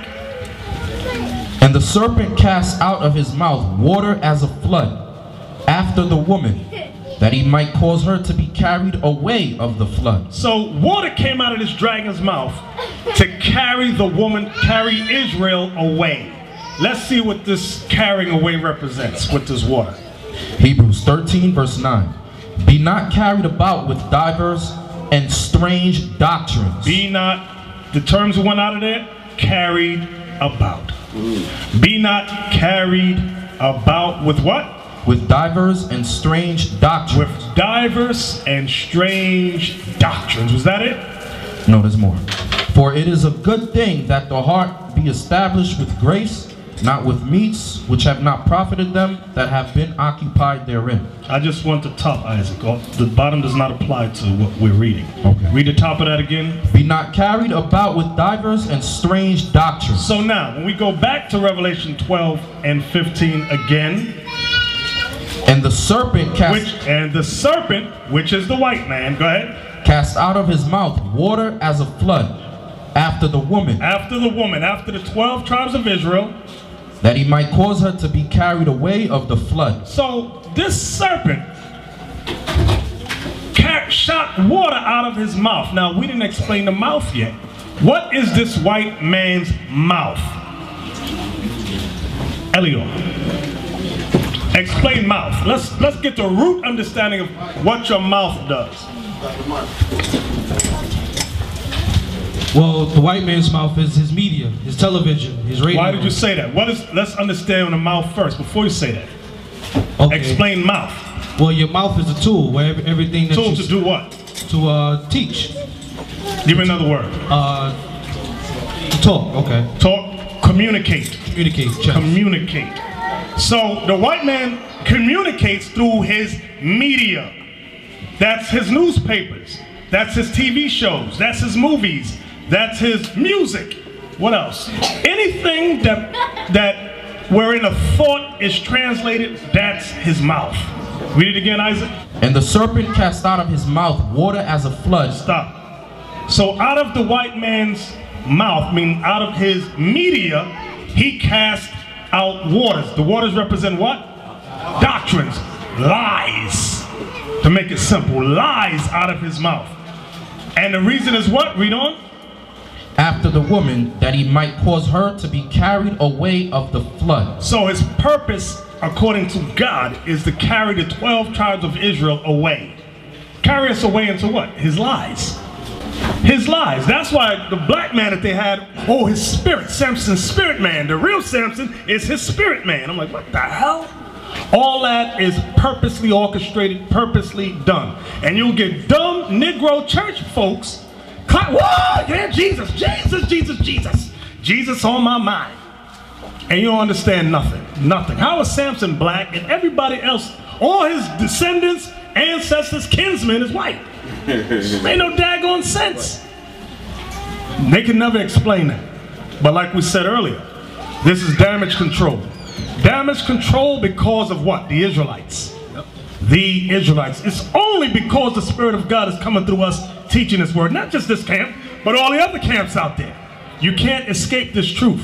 And the serpent cast out of his mouth water as a flood after the woman, that he might cause her to be carried away of the flood. So water came out of this dragon's mouth to carry the woman, carry Israel away. Let's see what this carrying away represents with this water. Hebrews thirteen, verse nine. Be not carried about with divers and strange doctrines. Be not, the terms that went out of there, carried about. Mm. Be not carried about with what? With divers and strange doctrines. With divers and strange doctrines. Was that it? No, there's more. For it is a good thing that the heart be established with grace, not with meats which have not profited them that have been occupied therein. I just want the top, Isaac. The bottom does not apply to what we're reading. Okay. Read the top of that again. Be not carried about with divers and strange doctrines. So now, when we go back to Revelation twelve and fifteen again. And the serpent cast... Which, and the serpent, which is the white man, go ahead. Cast out of his mouth water as a flood after the woman. After the woman, after the twelve tribes of Israel. That he might cause her to be carried away of the flood. So this serpent shot water out of his mouth. Now we didn't explain the mouth yet. What is this white man's mouth? Elio, explain mouth. Let's let's get the root understanding of what your mouth does. Well, the white man's mouth is his media, his television, his radio. Why did you say that? What is? Let's understand the mouth first before you say that. Okay. Explain mouth. Well, your mouth is a tool where everything that tool you to do what? To uh, teach. Give me another word. Uh, talk. Okay. Talk. Communicate. Communicate. Yes. Communicate. So the white man communicates through his media. That's his newspapers. That's his T V shows. That's his movies. That's his music. What else? Anything that that wherein a thought is translated, that's his mouth. Read it again, Isaac. And the serpent cast out of his mouth water as a flood. Stop. So out of the white man's mouth, meaning out of his media, he cast out waters. The waters represent what? Doctrines. Lies. To make it simple, lies out of his mouth. And the reason is what? Read on. After the woman, that he might cause her to be carried away of the flood. So his purpose, according to God, is to carry the twelve tribes of Israel away. Carry us away into what? His lies. His lies. That's why the black man that they had, oh, his spirit, Samson's spirit man. The real Samson is his spirit man. I'm like, what the hell? All that is purposely orchestrated, purposely done. And you'll get dumb Negro church folks clap, whoa, yeah, Jesus, Jesus, Jesus, Jesus. Jesus on my mind. And you don't understand nothing, nothing. How is Samson black and everybody else, all his descendants, ancestors, kinsmen is white? Ain't no daggone sense. They can never explain that. But like we said earlier, this is damage control. Damage control because of what? The Israelites. Yep. The Israelites. It's only because the Spirit of God is coming through us teaching this word. Not just this camp, but all the other camps out there. You can't escape this truth.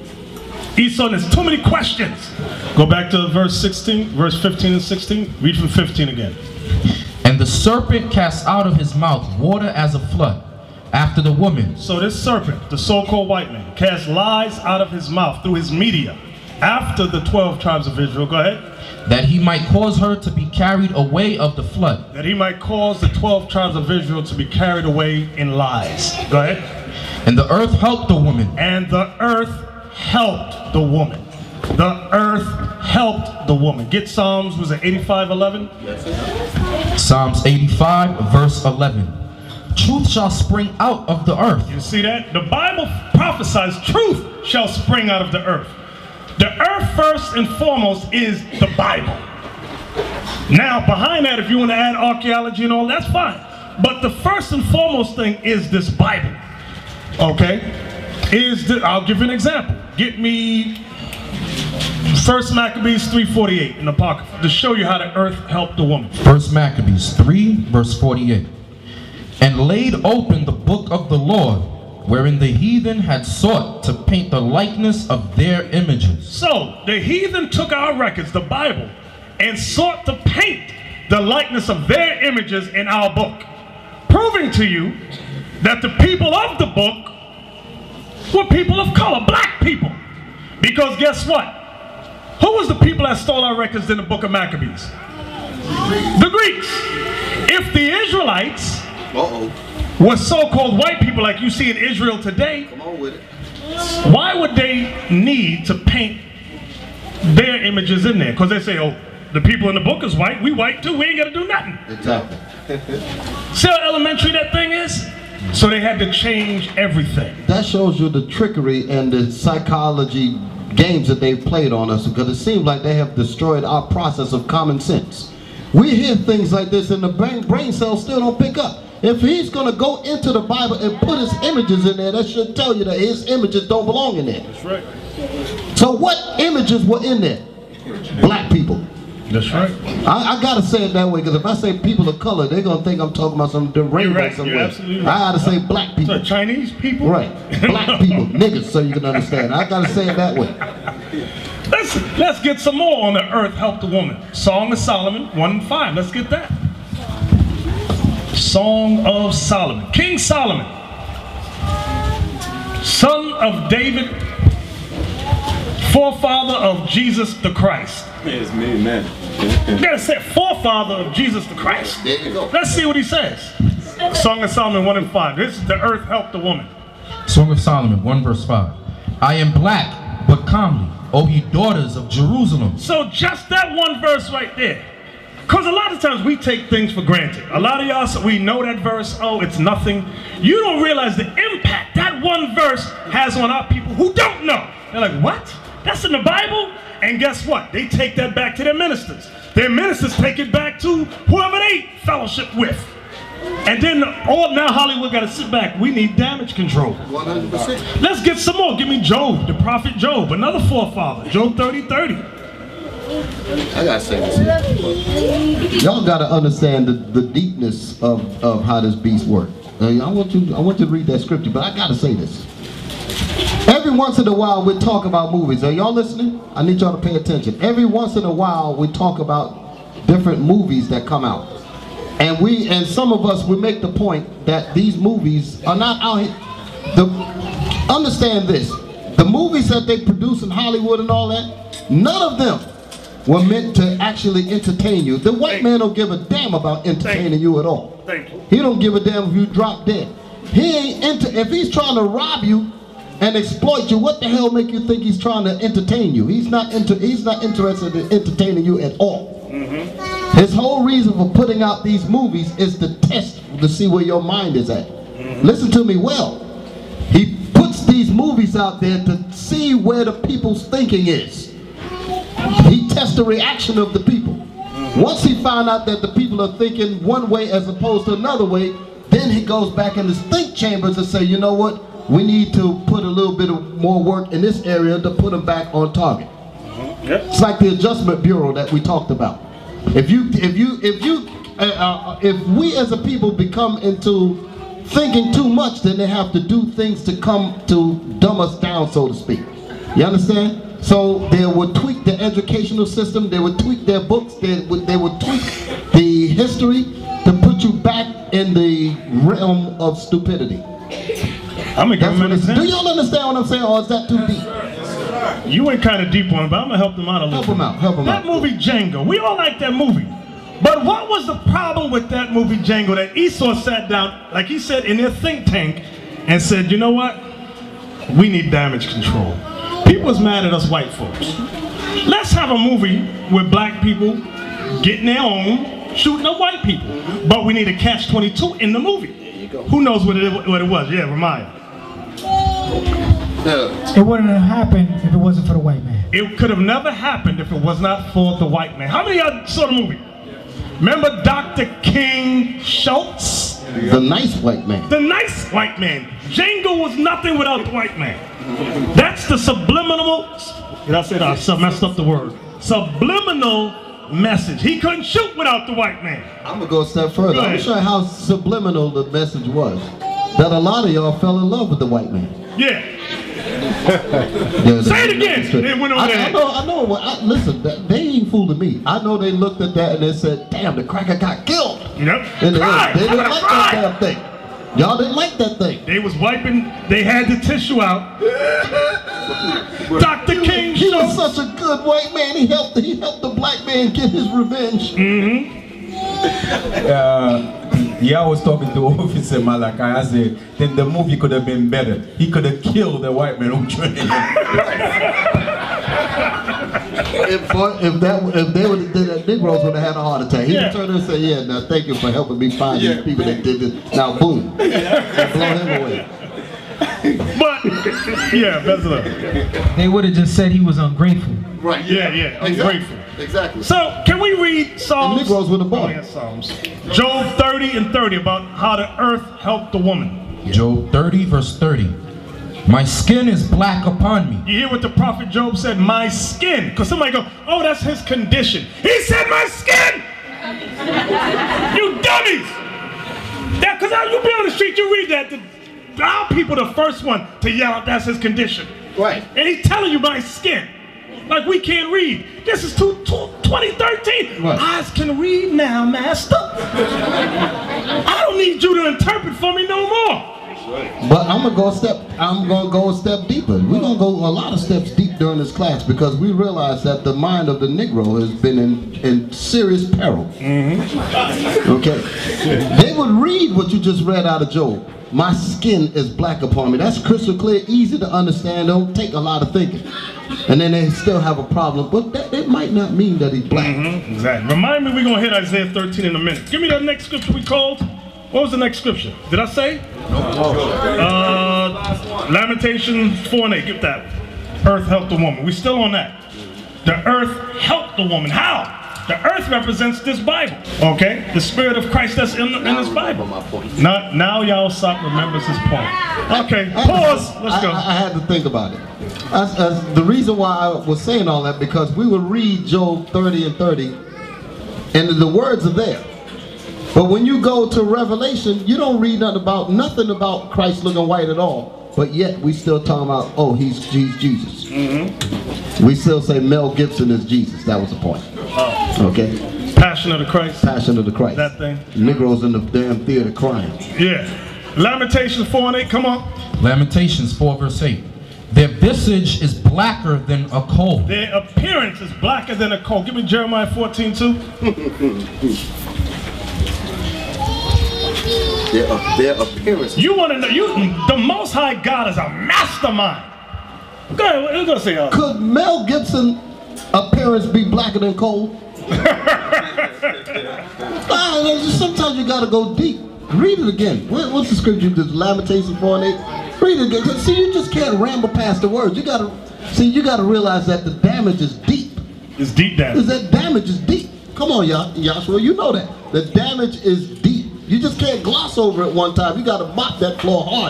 Esau, there's too many questions. Go back to verse sixteen, verse fifteen and sixteen. Read from fifteen again. And the serpent cast out of his mouth water as a flood after the woman. So this serpent, the so-called white man, cast lies out of his mouth through his media. After the twelve tribes of Israel, go ahead. That he might cause her to be carried away of the flood. That he might cause the twelve tribes of Israel to be carried away in lies. Go ahead. And the earth helped the woman. And the earth helped the woman. The earth helped the woman. Get Psalms, was it eighty-five eleven? Psalms eighty-five, verse eleven. Truth shall spring out of the earth. You see that? The Bible prophesies truth shall spring out of the earth. The earth, first and foremost, is the Bible. Now, behind that, if you want to add archaeology and all, that's fine. But the first and foremost thing is this Bible. Okay? Is the, I'll give you an example. Get me First Maccabees three forty-eight in the Apocrypha to show you how the earth helped the woman. First Maccabees three, verse forty-eight. And laid open the book of the Lord, wherein the heathen had sought to paint the likeness of their images. So, the heathen took our records, the Bible, and sought to paint the likeness of their images in our book, proving to you that the people of the book were people of color, black people. Because guess what? Who was the people that stole our records in the book of Maccabees? The Greeks. If the Israelites Uh-oh. were so-called white people like you see in Israel today, come on with it. Why would they need to paint their images in there? Because they say, oh, the people in the book is white, we white too, we ain't got to do nothing. Exactly. See how elementary that thing is? So they had to change everything. That shows you the trickery and the psychology games that they've played on us, because it seems like they have destroyed our process of common sense. We hear things like this and the brain, brain cells still don't pick up. If he's going to go into the Bible and put his images in there, that should tell you that his images don't belong in there. That's right. So what images were in there? Black people. That's right. I, I gotta say it that way, because if I say people of color, they're gonna think I'm talking about some rainbow right. somewhere. You're absolutely right. I gotta say black people. So Chinese people? Right. Black people, niggas, so you can understand. I gotta say it that way. Let's let's get some more on the earth help the woman. Song of Solomon, one and five. Let's get that. Song of Solomon. King Solomon, son of David, forefather of Jesus the Christ. It's me, man. You gotta say forefather of Jesus the Christ. There you go. Let's see what he says. Song of Solomon one and five. This is the earth helped the woman. Song of Solomon one verse five. I am black, but comely, O ye daughters of Jerusalem. So just that one verse right there. Because a lot of times we take things for granted. A lot of y'all, we know that verse, oh, it's nothing. You don't realize the impact that one verse has on our people who don't know. They're like, what? That's in the Bible? And guess what? They take that back to their ministers. Their ministers take it back to whoever they fellowship with. And then all now Hollywood got to sit back. We need damage control. one hundred percent. Let's get some more. Give me Job, the prophet Job, another forefather. Job thirty thirty. I gotta say this. Y'all gotta understand the, the deepness of, of how this beast works. Uh, I want you I want you to read that scripture, but I gotta say this. Every once in a while we talk about movies. Are y'all listening? I need y'all to pay attention. Every once in a while we talk about different movies that come out. And we and some of us we make the point that these movies are not out here. The, understand this. The movies that they produce in Hollywood and all that, none of them were meant to actually entertain you. The white man don't give a damn about entertaining you at all. Thank you. He don't give a damn if you drop dead. He ain't into, if he's trying to rob you and exploit you, what the hell make you think he's trying to entertain you? He's not into, he's not interested in entertaining you at all. Mm-hmm. His whole reason for putting out these movies is to test, to see where your mind is at. Mm-hmm. Listen to me well. He puts these movies out there to see where the people's thinking is. He tests the reaction of the people. Mm-hmm. Once he found out that the people are thinking one way as opposed to another way, then he goes back in his think chambers and say, you know what, we need to put a little bit of more work in this area to put them back on target. Mm-hmm. Yep. It's like the Adjustment Bureau that we talked about. If you, if you, if you, uh, uh, if we as a people become into thinking too much, then they have to do things to come to dumb us down, so to speak. You understand? So they would tweak the educational system, they would tweak their books, they would, they would tweak the history to put you back in the realm of stupidity. I'm gonna give him an example. Do y'all understand what I'm saying, or is that too deep? You went kind of deep on it, but I'm gonna help them out a little. Help him out. Help him that out. That movie Django. We all like that movie. But what was the problem with that movie Django? That Esau sat down, like he said, in their think tank, and said, "You know what? We need damage control." People was mad at us white folks. Let's have a movie with black people getting their own, shooting up white people. But we need a catch twenty-two in the movie. Who knows what it, what it was? Yeah, Ramaya. It wouldn't have happened if it wasn't for the white man. It could have never happened if it was not for the white man. How many of y'all saw the movie? Remember Doctor King Schultz? The nice white man. The nice white man. Django was nothing without the white man. That's the subliminal, did I say that? I messed up the word. Subliminal message. He couldn't shoot without the white man. I'm gonna go a step further. Go I'm gonna show you how subliminal the message was. That a lot of y'all fell in love with the white man. Yeah. Yeah, say it again. It went over I, there. I know, I know. Well, I, listen, they ain't fooling me. I know they looked at that and they said, "Damn, the cracker got killed." Yep. And they, Cry. they didn't like Cry. that damn thing. Y'all didn't like that thing. They was wiping. They had the tissue out. Doctor King. He was such a good white man. He helped. He helped the black man get his revenge. Mm-hmm. Uh, yeah, I was talking to Officer Malachi. I said, then the movie could have been better. He could have killed the white man who trained him. if, if that if they would have did that, Negroes would have had a heart attack. He Yeah. would turn and say, "Yeah, now thank you for helping me find Yeah. these people that did this." Now, boom, and blow him away. But yeah, that's enough. They would have just said he was ungrateful. Right. Yeah, yeah, ungrateful. Exactly. So, can we read Psalms? And Negroes with a ball. Oh, yeah, Psalms. Job thirty and thirty about how the earth helped the woman. Job thirty, verse thirty. My skin is black upon me. You hear what the prophet Job said? My skin. Because somebody go, oh, that's his condition. He said my skin. You dummies. That because you be on the street, you read that. The, our people the first one to yell out that's his condition. Right. And he's telling you my skin. Like we can't read. This is two, two, twenty thirteen. Right. Eyes can read now, master. I don't need you to interpret for me no more. But I'm gonna go a step. I'm gonna go a step deeper. We're gonna go a lot of steps deep during this class because we realize that the mind of the Negro has been in, in serious peril. Mm-hmm. Okay. They would read what you just read out of Job. My skin is black upon me. That's crystal clear, easy to understand. Don't take a lot of thinking. And then they still have a problem, but that, it might not mean that he's black. Mm-hmm. Exactly. Remind me, we're gonna hit Isaiah thirteen in a minute. Give me that next scripture we called. What was the next scripture? Did I say? Uh, Lamentations four and eight. Get that. Earth helped the woman. We still on that. The earth helped the woman. How? The earth represents this Bible. Okay? The Spirit of Christ that's in, in this Bible. Now, now y'all stop remembers his point. Okay, pause. Let's go. I, I had to think about it. As, as the reason why I was saying all that, because we would read Job thirty and thirty, and the words are there. But when you go to Revelation, you don't read nothing about nothing about Christ looking white at all. But yet we still talking about, oh, he's, he's Jesus. Mm-hmm. We still say Mel Gibson is Jesus. That was the point. Oh. Okay. Passion of the Christ. Passion of the Christ. That thing. Negroes in the damn theater crying. Yeah. Lamentations four and eight. Come on. Lamentations four, verse eight. Their visage is blacker than a coal. Their appearance is blacker than a coal. Give me Jeremiah fourteen two. Their, their appearance. You want to know? You, the Most High God is a mastermind. Go ahead. What are you gonna say? Uh? Could Mel Gibson appearance be blacker than coal? uh, sometimes you gotta go deep. Read it again. What, what's the scripture? This Lamentations four and eight. Read it again. See, you just can't ramble past the words. You gotta see. You gotta realize that the damage is deep. It's deep damage. Is that damage is deep? Come on, y'all, Joshua. You know that the damage is deep. You just can't gloss over it one time. You gotta mop that floor hard.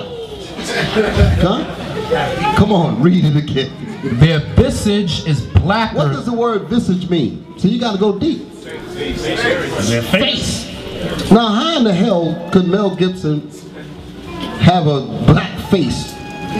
Huh? Come on, read it again. Their visage is blacker. What does the word visage mean? So you gotta go deep. Their face. Now, how in the hell could Mel Gibson have a black face?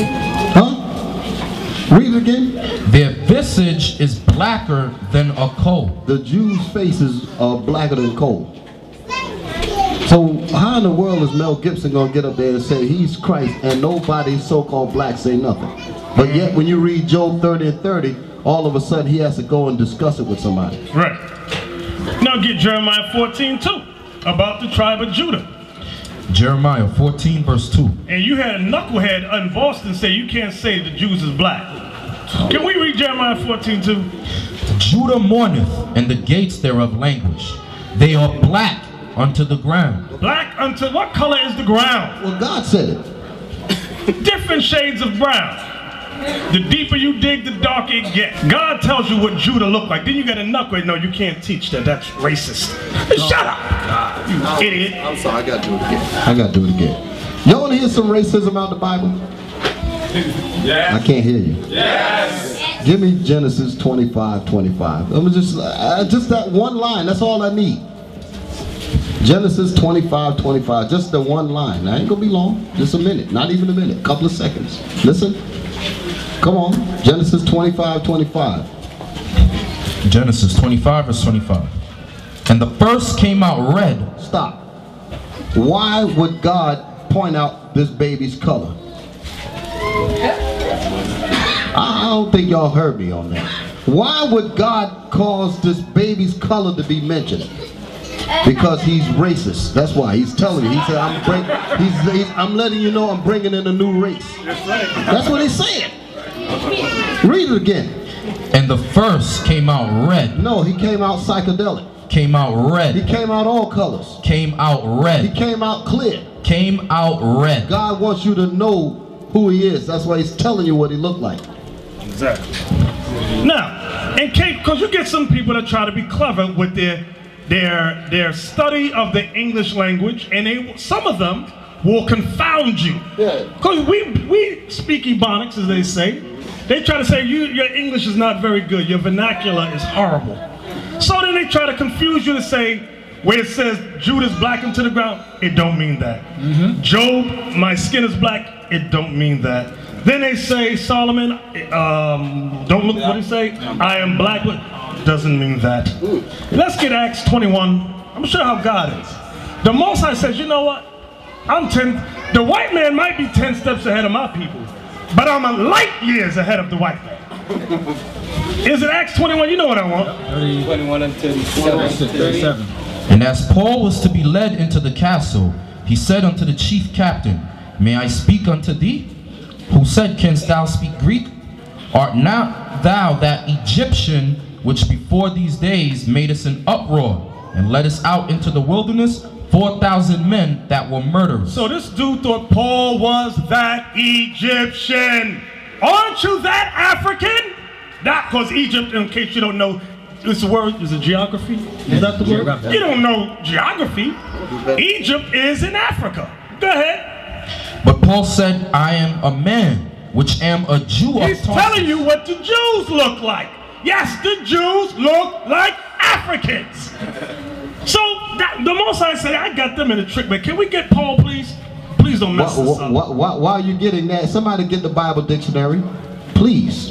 Huh? Read it again. Their visage is blacker than a coal. The Jews' faces are blacker than coal. So how in the world is Mel Gibson gonna get up there and say he's Christ and nobody so-called black say nothing? But yet when you read Job thirty and thirty, all of a sudden he has to go and discuss it with somebody. Right. Now get Jeremiah fourteen two about the tribe of Judah. Jeremiah fourteen verse two. And you had a knucklehead in Boston say you can't say the Jews is black. Can we read Jeremiah fourteen two? Judah mourneth, and the gates thereof languish. They are black unto the ground. Black unto what color is the ground? Well, God said it. Different shades of brown. The deeper you dig, the darker it gets. God tells you what Judah looked like. Then you got a knucklehead. No, you can't teach that. That's racist. No. Shut up, you idiot. I'm sorry, I gotta do it again. I gotta do it again. Y'all wanna hear some racism out the Bible? Yes. I can't hear you. Yes. Give me Genesis twenty-five twenty-five. I'm just, uh, just that one line. That's all I need. Genesis twenty-five twenty-five. Just the one line. I ain't gonna be long. Just a minute. Not even a minute. A couple of seconds. Listen. Come on. Genesis twenty-five twenty-five. Genesis twenty-five verse twenty-five. And the first came out red. Stop. Why would God point out this baby's color? I don't think y'all heard me on that. Why would God cause this baby's color to be mentioned? Because he's racist. That's why he's telling you. He said, "I'm bring, he's, he's, I'm letting you know I'm bringing in a new race." That's what he's saying. Read it again. And the first came out red. No, he came out psychedelic. Came out red. He came out all colors. Came out red. He came out clear. Came out red. God wants you to know who he is. That's why he's telling you what he looked like. Exactly. Now, in case, because you get some people that try to be clever with their their their study of the English language, and they some of them will confound you. Yeah. Because we we speak Ebonics, as they say. They try to say you your English is not very good. Your vernacular is horrible. So then they try to confuse you to say, where it says Judah's black into the ground, it don't mean that. Mm-hmm. Job, my skin is black, it don't mean that. Then they say Solomon, um, don't look what he say, I am black, doesn't mean that. Let's get Acts twenty-one. I'm sure how God is. The Most High says, you know what? I'm ten, the white man might be ten steps ahead of my people, but I'm a light years ahead of the white man. Is it Acts twenty-one? You know what I want. twenty-one and thirty-seven. And as Paul was to be led into the castle, he said unto the chief captain, May I speak unto thee? Who said, Canst thou speak Greek? Art not thou that Egyptian which before these days made us an uproar and led us out into the wilderness, four thousand men that were murderers? So this dude thought Paul was that Egyptian. Aren't you that African? Not because Egypt, in case you don't know, it's a word, is it geography? Is that the word? You don't know geography. Egypt is in Africa. Go ahead. But Paul said, I am a man, which am a Jew of He's Tarsus. telling you what the Jews look like. Yes, the Jews look like Africans. So that, the Most High said, I got them in a trick, but can we get Paul, please? Please don't mess why, this up. Why, why, why are you getting that? Somebody get the Bible dictionary, please.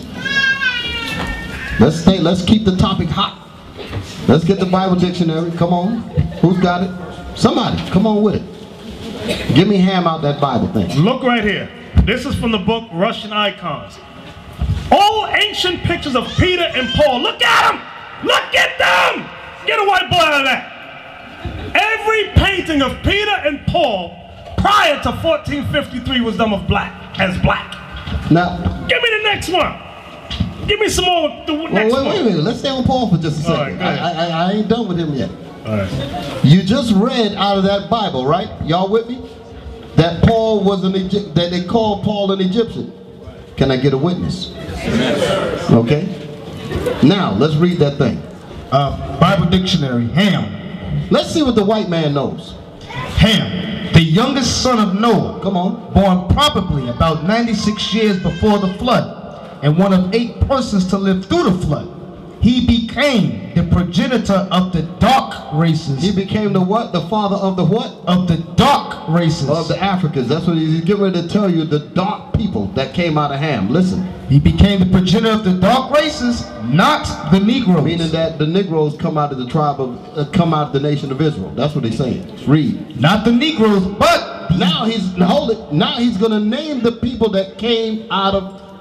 Let's stay, let's keep the topic hot. Let's get the Bible dictionary. Come on. Who's got it? Somebody, come on with it. Give me Ham out that Bible thing. Look right here. This is from the book Russian Icons. All ancient pictures of Peter and Paul. Look at them! Look at them! Get a white boy out of that. Every painting of Peter and Paul prior to fourteen fifty-three was done of black, as black. Now, give me the next one. Give me some more. The well, next wait, one. wait a minute. Let's stay on Paul for just a All second. right, I, I, I ain't done with him yet. All right. You just read out of that Bible, right? Y'all with me? That Paul was an Egypt, that they called Paul an Egyptian. Can I get a witness? Okay. Now let's read that thing. Uh, Bible dictionary, Ham. Let's see what the white man knows. Ham, the youngest son of Noah. Come on. Born probably about ninety-six years before the flood, and one of eight persons to live through the flood. He became the progenitor of the dark races. He became the what? The father of the what? Of the dark races. Of the Africans. That's what he's getting ready to tell you. The dark people that came out of Ham. Listen. He became the progenitor of the dark races, not the Negroes. Meaning that the Negroes come out of the tribe of, uh, come out of the nation of Israel. That's what he's saying. Read. Not the Negroes, but now he's hold it. Now he's going to name the people that came out of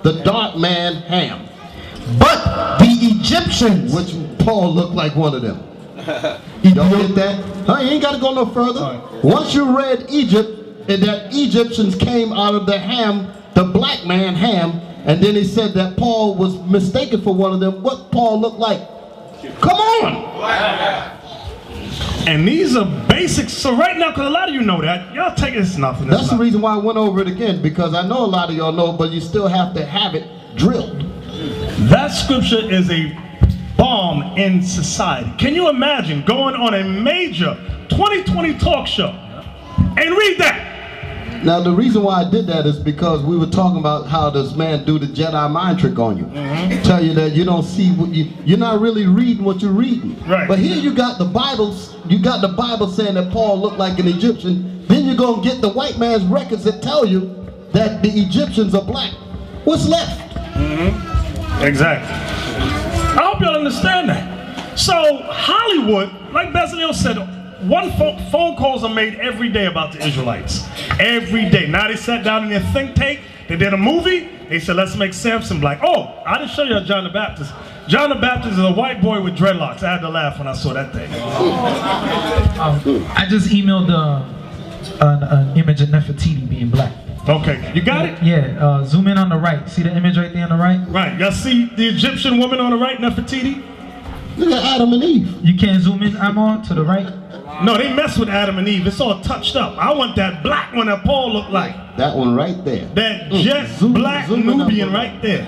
the dark man Ham. But the Egyptians, which Paul looked like one of them. Y'all get that? Huh, you ain't got to go no further. Right. Once you read Egypt, and that Egyptians came out of the Ham, the black man Ham, and then he said that Paul was mistaken for one of them. What Paul looked like? Come on! And these are basics. So right now, because a lot of you know that, y'all take it as nothing. That's the reason why I went over it again, because I know a lot of y'all know, but you still have to have it drilled. That scripture is a bomb in society. Can you imagine going on a major twenty twenty talk show and read that? Now the reason why I did that is because we were talking about how this man do the Jedi mind trick on you. Mm-hmm. Tell you that you don't see what you, you're not really reading what you're reading. Right. But here you got the Bible, you got the Bible saying that Paul looked like an Egyptian. Then you're gonna get the white man's records that tell you that the Egyptians are black. What's left? Mm-hmm. Exactly. I hope y'all understand that. So Hollywood, like Bezalel said, one phone, phone calls are made every day about the Israelites. Every day. Now they sat down in their think tank, they did a movie, they said, let's make Samson black. Oh, I didn't show you John the Baptist. John the Baptist is a white boy with dreadlocks. I had to laugh when I saw that thing. um, I just emailed uh, an, an image of Nefertiti being black. Okay, you got it? Yeah, uh, zoom in on the right. See the image right there on the right? Right, y'all see the Egyptian woman on the right, Nefertiti? Look at Adam and Eve. You can't zoom in, Amon, to the right? No, they mess with Adam and Eve. It's all touched up. I want that black one that Paul looked like. That one right there. That jet mm. black zoom Nubian right there.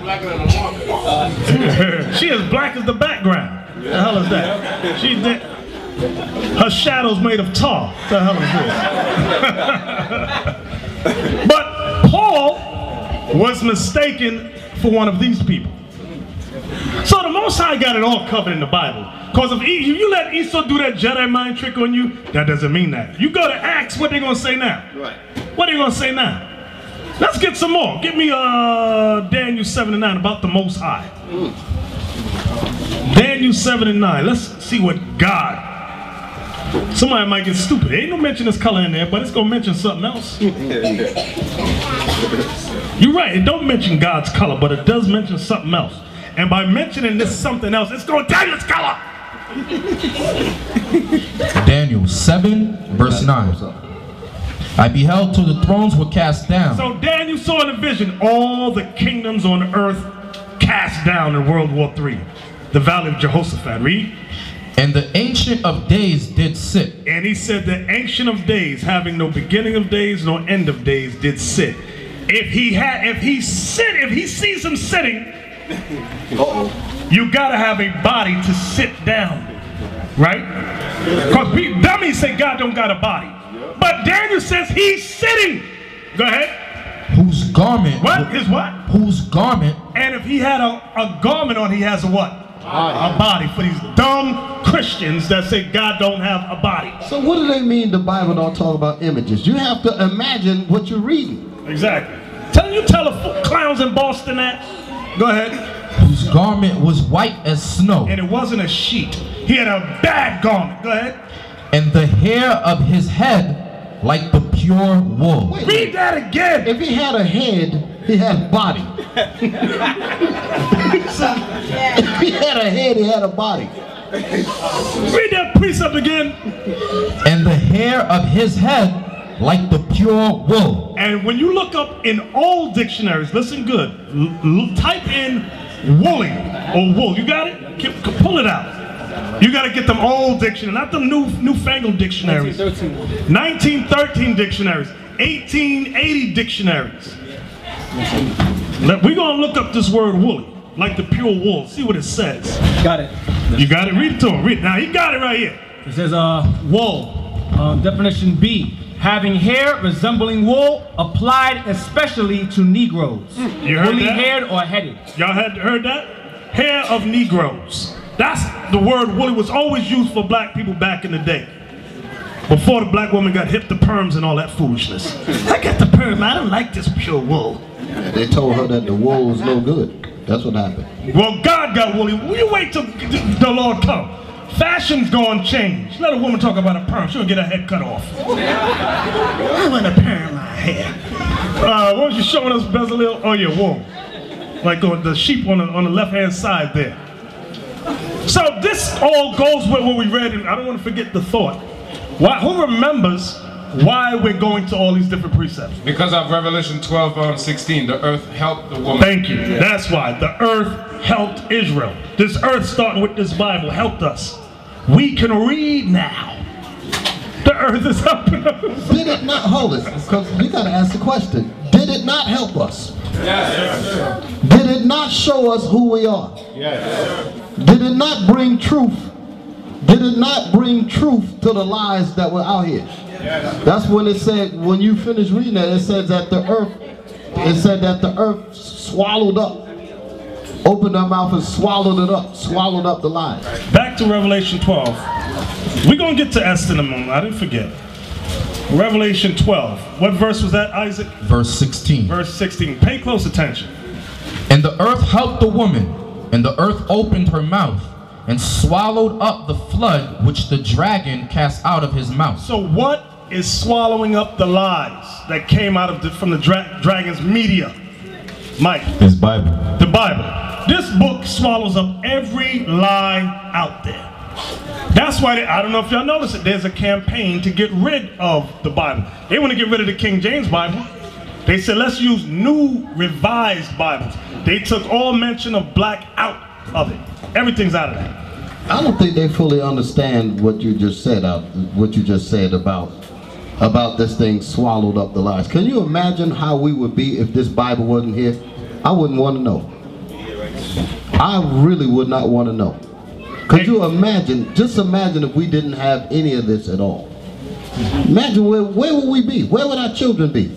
She is black as the background. What the hell is that? She's dead. Her shadow's made of tar. What the hell is this? But Paul was mistaken for one of these people. So the Most High got it all covered in the Bible. Because if you let Esau do that Jedi mind trick on you, that doesn't mean that. You go to Acts, what they gonna say now? Right. What they gonna say now? Let's get some more. Give me uh, Daniel seven and nine about the Most High. Mm. Daniel seven and nine. Let's see what God. Somebody might get stupid. There ain't no mention this color in there, but it's gonna mention something else. You're right. It don't mention God's color, but it does mention something else. And by mentioning this something else, it's gonna tell you its color. Daniel seven, verse nine. I beheld till the thrones were cast down. So Daniel saw in a vision all the kingdoms on earth cast down in World War Three. The Valley of Jehoshaphat. Read. And the Ancient of Days did sit. And he said the Ancient of Days, having no beginning of days, no end of days, did sit. If he had, if he sit, if he sees him sitting, uh-oh, you gotta have a body to sit down, right? Because dummies say God don't got a body, but Daniel says he's sitting. Go ahead. Whose garment? What? His what? Whose garment? And if he had a, a garment on, he has a what? Body. A body for these dumb Christians that say God don't have a body. So what do they mean the Bible don't talk about images? You have to imagine what you're reading. Exactly. Tell you tell the clowns in Boston that. Go ahead. Whose garment was white as snow. And it wasn't a sheet. He had a bad garment. Go ahead. And the hair of his head like the pure wool. Wait, read that again. If he had a head, he had a body. If he had a head, he had a body. Read that precept again. And the hair of his head like the pure wool. And when you look up in old dictionaries, listen good, L type in woolly or wool. You got it? K pull it out. You got to get them old dictionaries, not the new newfangled dictionaries. nineteen thirteen dictionaries, eighteen eighty dictionaries. We're going to look up this word woolly, like the pure wool. See what it says. Got it. You got it? Read it to him. Read it. Now, he got it right here. It says uh, wool. Uh, definition B. Having hair resembling wool applied especially to Negroes. You heard Woolly that? haired or headed. Y'all had heard that? Hair of Negroes. That's the word woolly was always used for black people back in the day. Before the black woman got hip to perms and all that foolishness. I got the perm, I don't like this pure wool. Yeah, they told her that the wool was no good. That's what happened. Well, God got woolly. You wait till the Lord come. Fashion's gonna change. Let a woman talk about a perm. She'll get her head cut off. I want to perm my hair. Uh, what was you showing us, Bezalel? Oh, yeah, wool. like on the sheep on the, on the left-hand side there. So this all goes with what we read, and I don't want to forget the thought. Why, who remembers why we're going to all these different precepts? Because of Revelation twelve, um, sixteen, the earth helped the woman. Thank you. That's why. The earth helped Israel. This earth, starting with this Bible, helped us. We can read now. The earth is helping us. Did it not, hold it, because you got to ask the question. Did it not help us? Yes. Did it not show us who we are? Yes. Did it not bring truth? Did it not bring truth to the lies that were out here? Yes. That's when it said, when you finish reading that, it says that the earth, it said that the earth swallowed up, opened her mouth and swallowed it up, swallowed up the lies. Back to Revelation twelve. We're going to get to Esther in a moment. I didn't forget. Revelation twelve. What verse was that, Isaac? Verse sixteen. Verse sixteen. Pay close attention. And the earth helped the woman, and the earth opened her mouth, and swallowed up the flood which the dragon cast out of his mouth. So what is swallowing up the lies that came out of the, from the dra dragon's media? Mike. His Bible. The Bible. This book swallows up every lie out there. That's why, they, I don't know if y'all noticed it, there's a campaign to get rid of the Bible. They want to get rid of the King James Bible. They said, let's use new revised Bibles. They took all mention of black out of it. Everything's out of that. I don't think they fully understand what you just said out, what you just said about about this thing swallowed up the lies. Can you imagine how we would be if this Bible wasn't here? I wouldn't want to know. I really would not want to know. Could you imagine, just imagine if we didn't have any of this at all. Imagine where, where would we be? Where would our children be?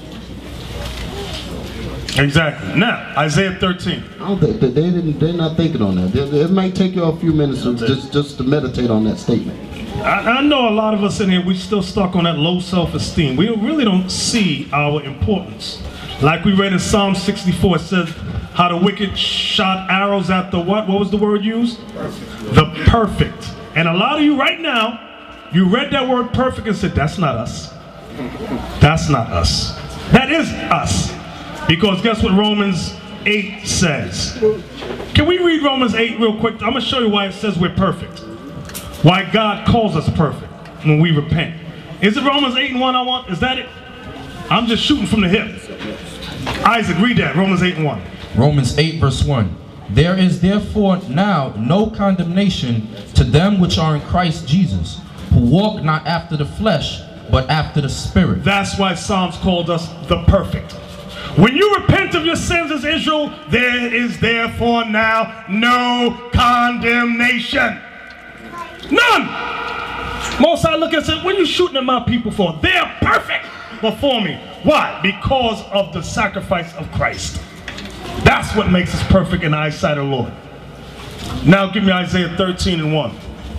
Exactly. Now, Isaiah thirteen. I don't think, they didn't, they're not thinking on that. It, it might take you a few minutes to, just, just to meditate on that statement. I, I know a lot of us in here, we still stuck on that low self-esteem. We really don't see our importance. Like we read in Psalm sixty-four, it says how the wicked shot arrows at the what? What was the word used? Perfect. The perfect. And a lot of you right now, you read that word perfect and said, that's not us. That's not us. That is us. Because guess what Romans eight says? Can we read Romans eight real quick? I'm going to show you why it says we're perfect. Why God calls us perfect when we repent. Is it Romans eight and one I want? Is that it? I'm just shooting from the hip. Isaac, read that, Romans eight and one. Romans eight verse one. There is therefore now no condemnation to them which are in Christ Jesus, who walk not after the flesh, but after the Spirit. That's why Psalms called us the perfect. When you repent of your sins as Israel, there is therefore now no condemnation. None. Most I look and say, what are you shooting at my people for? They're perfect before me. Why? Because of the sacrifice of Christ. That's what makes us perfect in the eyesight of the Lord. Now give me Isaiah thirteen and one.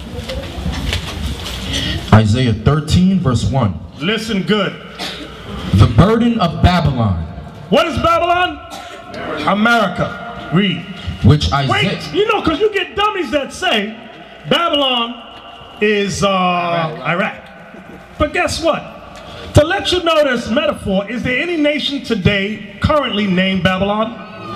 Isaiah thirteen verse one. Listen good. The burden of Babylon. What is Babylon? America. America. Read. Which Isaiah... Wait, you know, because you get dummies that say Babylon is uh, Iraq. Iraq. But guess what? To let you know this metaphor, is there any nation today currently named Babylon?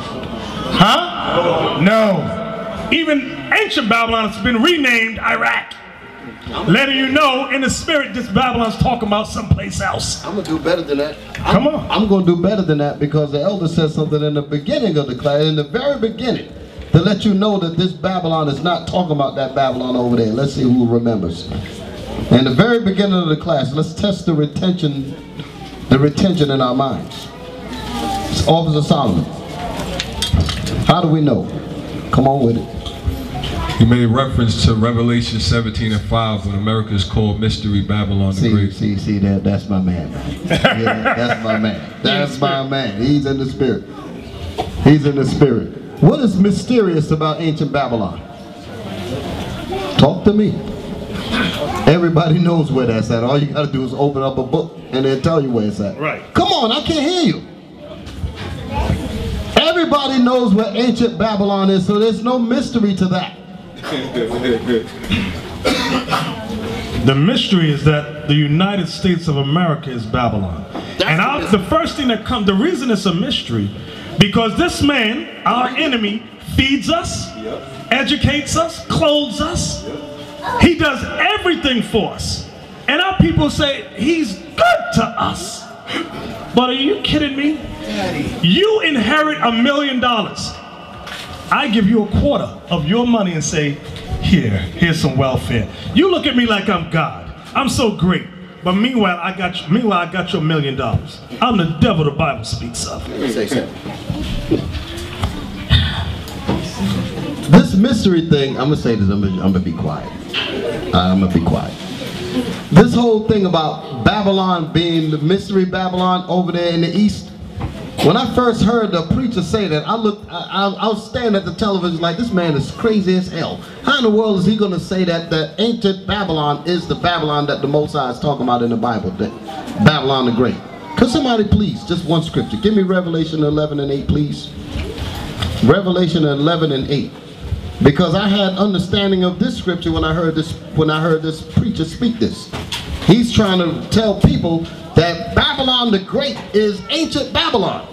Huh? No. Even ancient Babylon has been renamed Iraq. Letting you know in the spirit this Babylon's talking about someplace else. I'm gonna do better than that. Come on. I'm gonna do better than that because the elder said something in the beginning of the class, in the very beginning, to let you know that this Babylon is not talking about that Babylon over there. Let's see who remembers. In the very beginning of the class, let's test the retention, the retention in our minds. It's Officer Solomon. How do we know? Come on with it. You made reference to Revelation seventeen and five when America is called Mystery Babylon the See, Great. see, see, that, that's my man. Yeah, that's my man. That's my man. He's in the spirit. He's in the spirit. What is mysterious about ancient Babylon? Talk to me. Everybody knows where that's at. All you got to do is open up a book and they'll tell you where it's at. Right. Come on, I can't hear you. Everybody knows where ancient Babylon is, so there's no mystery to that. The mystery is that the United States of America is Babylon. That's and I, the first thing that comes, the reason it's a mystery, Because this man, our enemy, feeds us, educates us, clothes us. He does everything for us. And our people say, he's good to us. But are you kidding me? You inherit a million dollars. I give you a quarter of your money and say, here, here's some welfare. You look at me like I'm God. I'm so great. But meanwhile, I got you, meanwhile, I got your million dollars. I'm the devil the Bible speaks of. Say so. This mystery thing, I'm gonna say this, I'm gonna, I'm gonna be quiet. I'm gonna be quiet. This whole thing about Babylon being the mystery Babylon over there in the east, when I first heard the preacher say that, I looked, I, I, I was standing at the television like, this man is crazy as hell. How in the world is he going to say that the ancient Babylon is the Babylon that the Most High is talking about in the Bible, that Babylon the Great? Could somebody please, just one scripture, give me Revelation eleven and eight, please. Revelation eleven and eight. Because I had understanding of this scripture when I heard this, when I heard this preacher speak this. He's trying to tell people that Babylon the Great is ancient Babylon.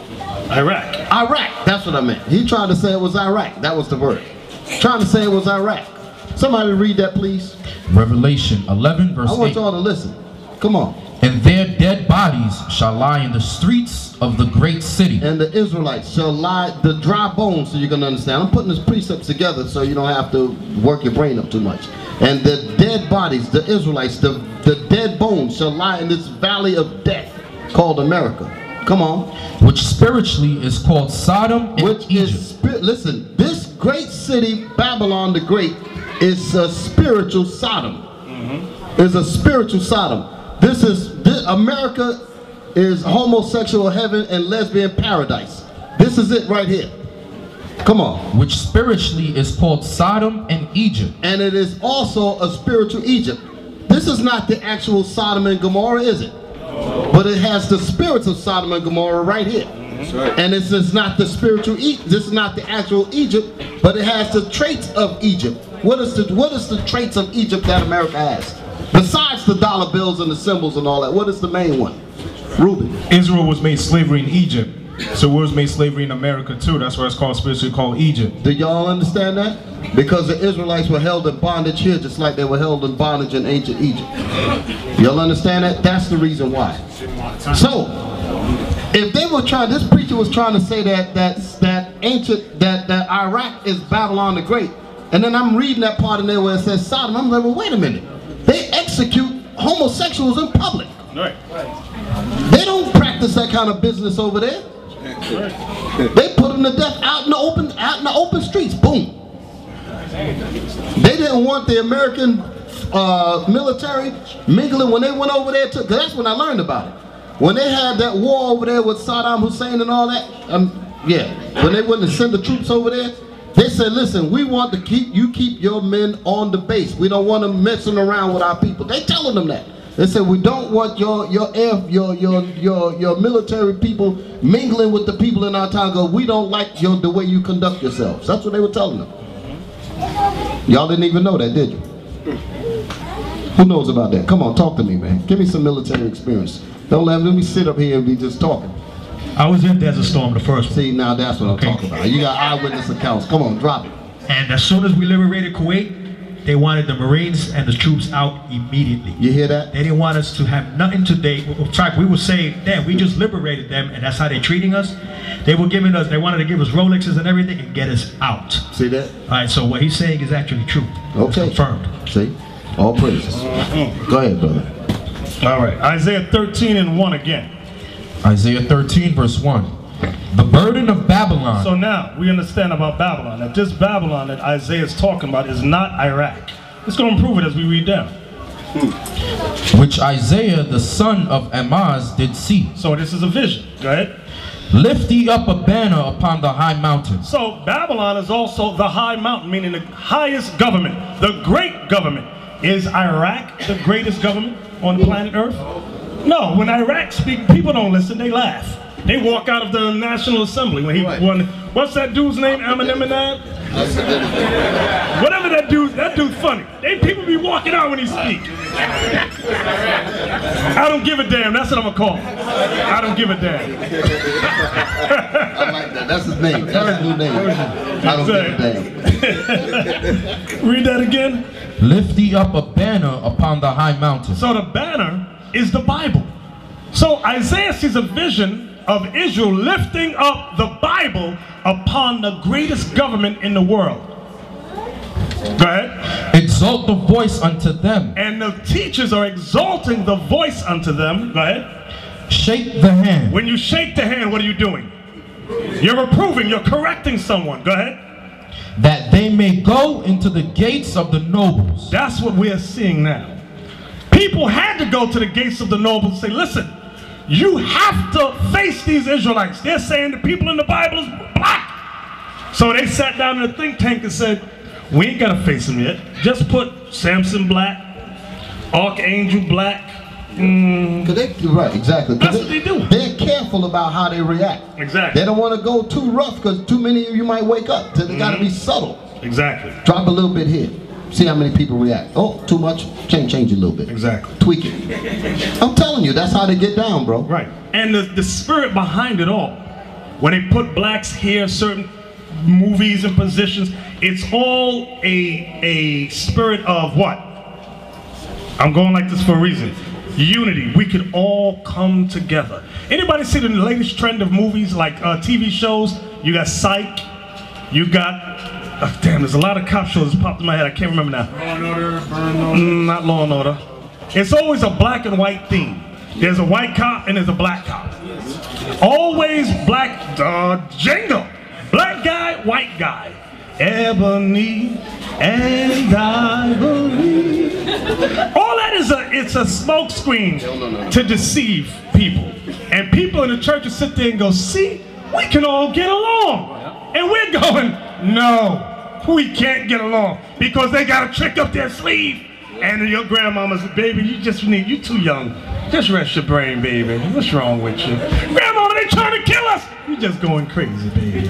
Iraq. Iraq, that's what I meant. He tried to say it was Iraq. That was the word. Trying to say it was Iraq. Somebody read that, please. Revelation eleven, verse eight. I want y'all to listen. Come on. And their dead bodies shall lie in the streets of the great city. And the Israelites shall lie, the dry bones, so you can understand. I'm putting this precepts together so you don't have to work your brain up too much. And the dead bodies, the Israelites, the, the dead bones shall lie in this valley of death called America. Come on. Which spiritually is called Sodom and Which Egypt. Is, listen, this great city, Babylon the Great, is a spiritual Sodom. Mm-hmm. Is a spiritual Sodom. This is, this, America is homosexual heaven and lesbian paradise. This is it right here. Come on. Which spiritually is called Sodom and Egypt. And it is also a spiritual Egypt. This is not the actual Sodom and Gomorrah, is it? No. But it has the spirits of Sodom and Gomorrah right here. That's right. And this is not the spiritual, e this is not the actual Egypt, but it has the traits of Egypt. What is the, what is the traits of Egypt that America has? Besides the dollar bills and the symbols and all that, what is the main one? Ruben. Israel was made slavery in Egypt. So we was made slavery in America too. That's why it's called spiritually called Egypt. Do y'all understand that? Because the Israelites were held in bondage here just like they were held in bondage in ancient Egypt. Y'all understand that? That's the reason why. So, if they were trying, this preacher was trying to say that that that ancient, that, that Iraq is Babylon the Great. And then I'm reading that part in there where it says Sodom. I'm like, well, wait a minute. They execute homosexuals in public. Right. They don't practice that kind of business over there. They put them to death out in the open, out in the open streets. Boom. They didn't want the American uh, military mingling when they went over there too. Cause that's when I learned about it. When they had that war over there with Saddam Hussein and all that, um, yeah. When they went to send the troops over there, they said, "Listen, we want to keep you keep your men on the base. We don't want them messing around with our people." They telling them that. They said, "We don't want your your air, your your your your military people mingling with the people in our town. Go, we don't like your the way you conduct yourselves." That's what they were telling them. Y'all didn't even know that, did you? Who knows about that? Come on, talk to me, man. Give me some military experience. Don't let, let me sit up here and be just talking. I was in Desert Storm the first one. See, now that's what okay. I'm talking about. You got eyewitness accounts. Come on, drop it. And as soon as we liberated Kuwait, they wanted the Marines and the troops out immediately. You hear that? They didn't want us to have nothing to date. In fact, we would say, damn, we just liberated them and that's how they're treating us. They were giving us, they wanted to give us Rolexes and everything and get us out. See that? All right, so what he's saying is actually true. Okay. It's confirmed. See? All praises. Mm-hmm. Go ahead, brother. All right, Isaiah thirteen and one again. Isaiah thirteen verse one. The burden of Babylon. So now we understand about Babylon, that this Babylon that Isaiah is talking about is not Iraq. Let's go and prove it as we read down. Which Isaiah the son of Amoz did see. So this is a vision, go ahead. Lift ye up a banner upon the high mountain. So Babylon is also the high mountain, meaning the highest government, the great government. Is Iraq the greatest government on planet Earth? No, when Iraq speak, people don't listen, they laugh. They walk out of the National Assembly when he right. won. What's that dude's name? Ahmadinejad? Whatever that dude, that dude's funny. They people be walking out when he speak. I don't give a damn. That's what I'm gonna call him. I don't give a damn. I like that. That's his name. That's his new name. I don't give a damn. Read that again. Lift thee up a banner upon the high mountain. So the banner is the Bible. So Isaiah sees a vision of Israel lifting up the Bible upon the greatest government in the world. Go ahead. Exalt the voice unto them. And the teachers are exalting the voice unto them. Go ahead. Shake the hand. When you shake the hand, what are you doing? You're reproving, you're correcting someone. Go ahead. That they may go into the gates of the nobles. That's what we're seeing now. People had to go to the gates of the nobles and say, listen, you have to face these Israelites. They're saying the people in the Bible is black. So they sat down in a think tank and said, we ain't got to face them yet. Just put Samson black, Archangel black. Mm. They, right, exactly. That's they, what they do. They're careful about how they react. Exactly. They don't want to go too rough because too many of you might wake up. So they mm-hmm. got to be subtle. Exactly. Drop a little bit here. See how many people react. Oh, too much? Change, change a little bit. Exactly. Tweak it. I'm telling you, that's how they get down, bro. Right. And the, the spirit behind it all, when they put blacks here, certain movies and positions, it's all a, a spirit of what? I'm going like this for a reason. Unity. We could all come together. Anybody see the latest trend of movies like uh, T V shows? You got Psych. You got, oh, damn, there's a lot of cop shows that popped in my head. I can't remember now. Law and Order, Burn Order. Mm, not Law and Order. It's always a black and white theme. There's a white cop and there's a black cop. Always black, uh, Django. Black guy, white guy. Ebony and ivory. All that is a, it's a smoke screen to deceive people. And people in the church will sit there and go, see, we can all get along. And we're going, no, we can't get along because they got a trick up their sleeve. And your grandmama's, baby, you just need, you too young. Just rest your brain, baby. What's wrong with you? Grandmama, they trying to kill us. You just going crazy, baby.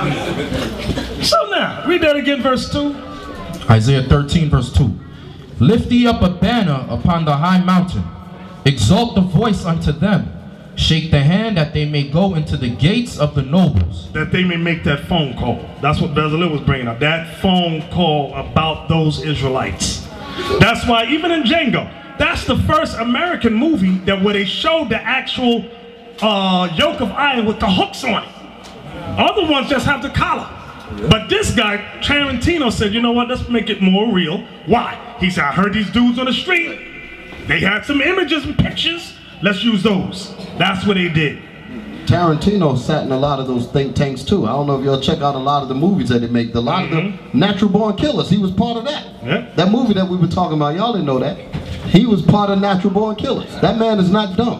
So now, read that again, verse two. Isaiah thirteen, verse two. Lift thee up a banner upon the high mountain. Exalt the voice unto them. Shake the hand that they may go into the gates of the nobles. That they may make that phone call. That's what Bezalel was bringing up. That phone call about those Israelites. That's why even in Django, that's the first American movie that where they showed the actual uh, yoke of iron with the hooks on it. Other ones just have the collar. But this guy, Tarantino, said, you know what, let's make it more real. Why? He said, I heard these dudes on the street. They had some images and pictures. Let's use those. That's what they did. Tarantino sat in a lot of those think tanks too. I don't know if y'all check out a lot of the movies that they make. A lot mm-hmm. of the natural born killers. He was part of that. Yeah. That movie that we were talking about, y'all didn't know that. He was part of natural born killers. That man is not dumb.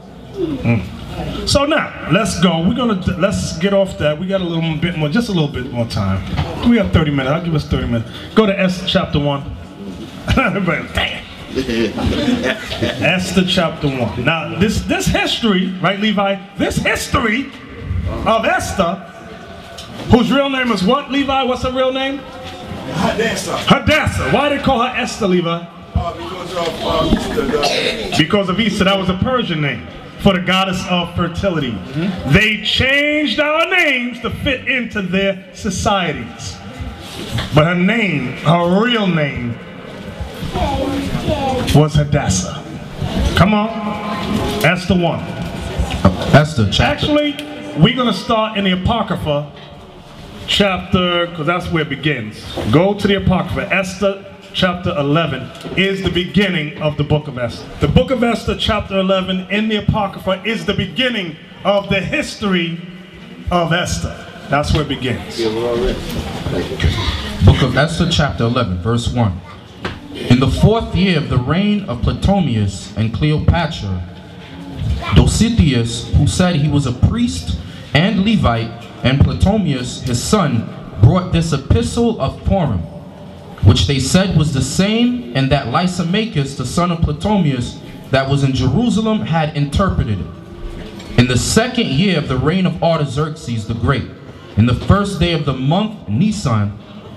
Mm. So now, let's go. We're gonna let's get off that. We got a little bit more, just a little bit more time. We have thirty minutes. I'll give us thirty minutes. Go to Esther chapter one. Damn. Esther chapter one. Now, this this history, right, Levi? This history of Esther, whose real name is what, Levi? What's her real name? Hadassah. Hadassah. Why did they call her Esther, Levi? Uh, because of uh, Easter. The... Because of Easter. That was a Persian name for the goddess of fertility. Mm-hmm. They changed our names to fit into their societies. But her name, her real name, was Hadassah. Come on. Esther one. Esther chapter. Actually, we're going to start in the Apocrypha chapter, because that's where it begins. Go to the Apocrypha. Esther chapter eleven is the beginning of the book of Esther. The book of Esther chapter eleven in the Apocrypha is the beginning of the history of Esther. That's where it begins. Book of Esther chapter eleven, verse one. In the fourth year of the reign of Ptolemaeus and Cleopatra, Dositheus, who said he was a priest and Levite, and Ptolemaeus his son, brought this epistle of Purim, which they said was the same, and that Lysimachus, the son of Ptolemaeus, that was in Jerusalem, had interpreted it. In the second year of the reign of Artaxerxes the Great, in the first day of the month Nisan,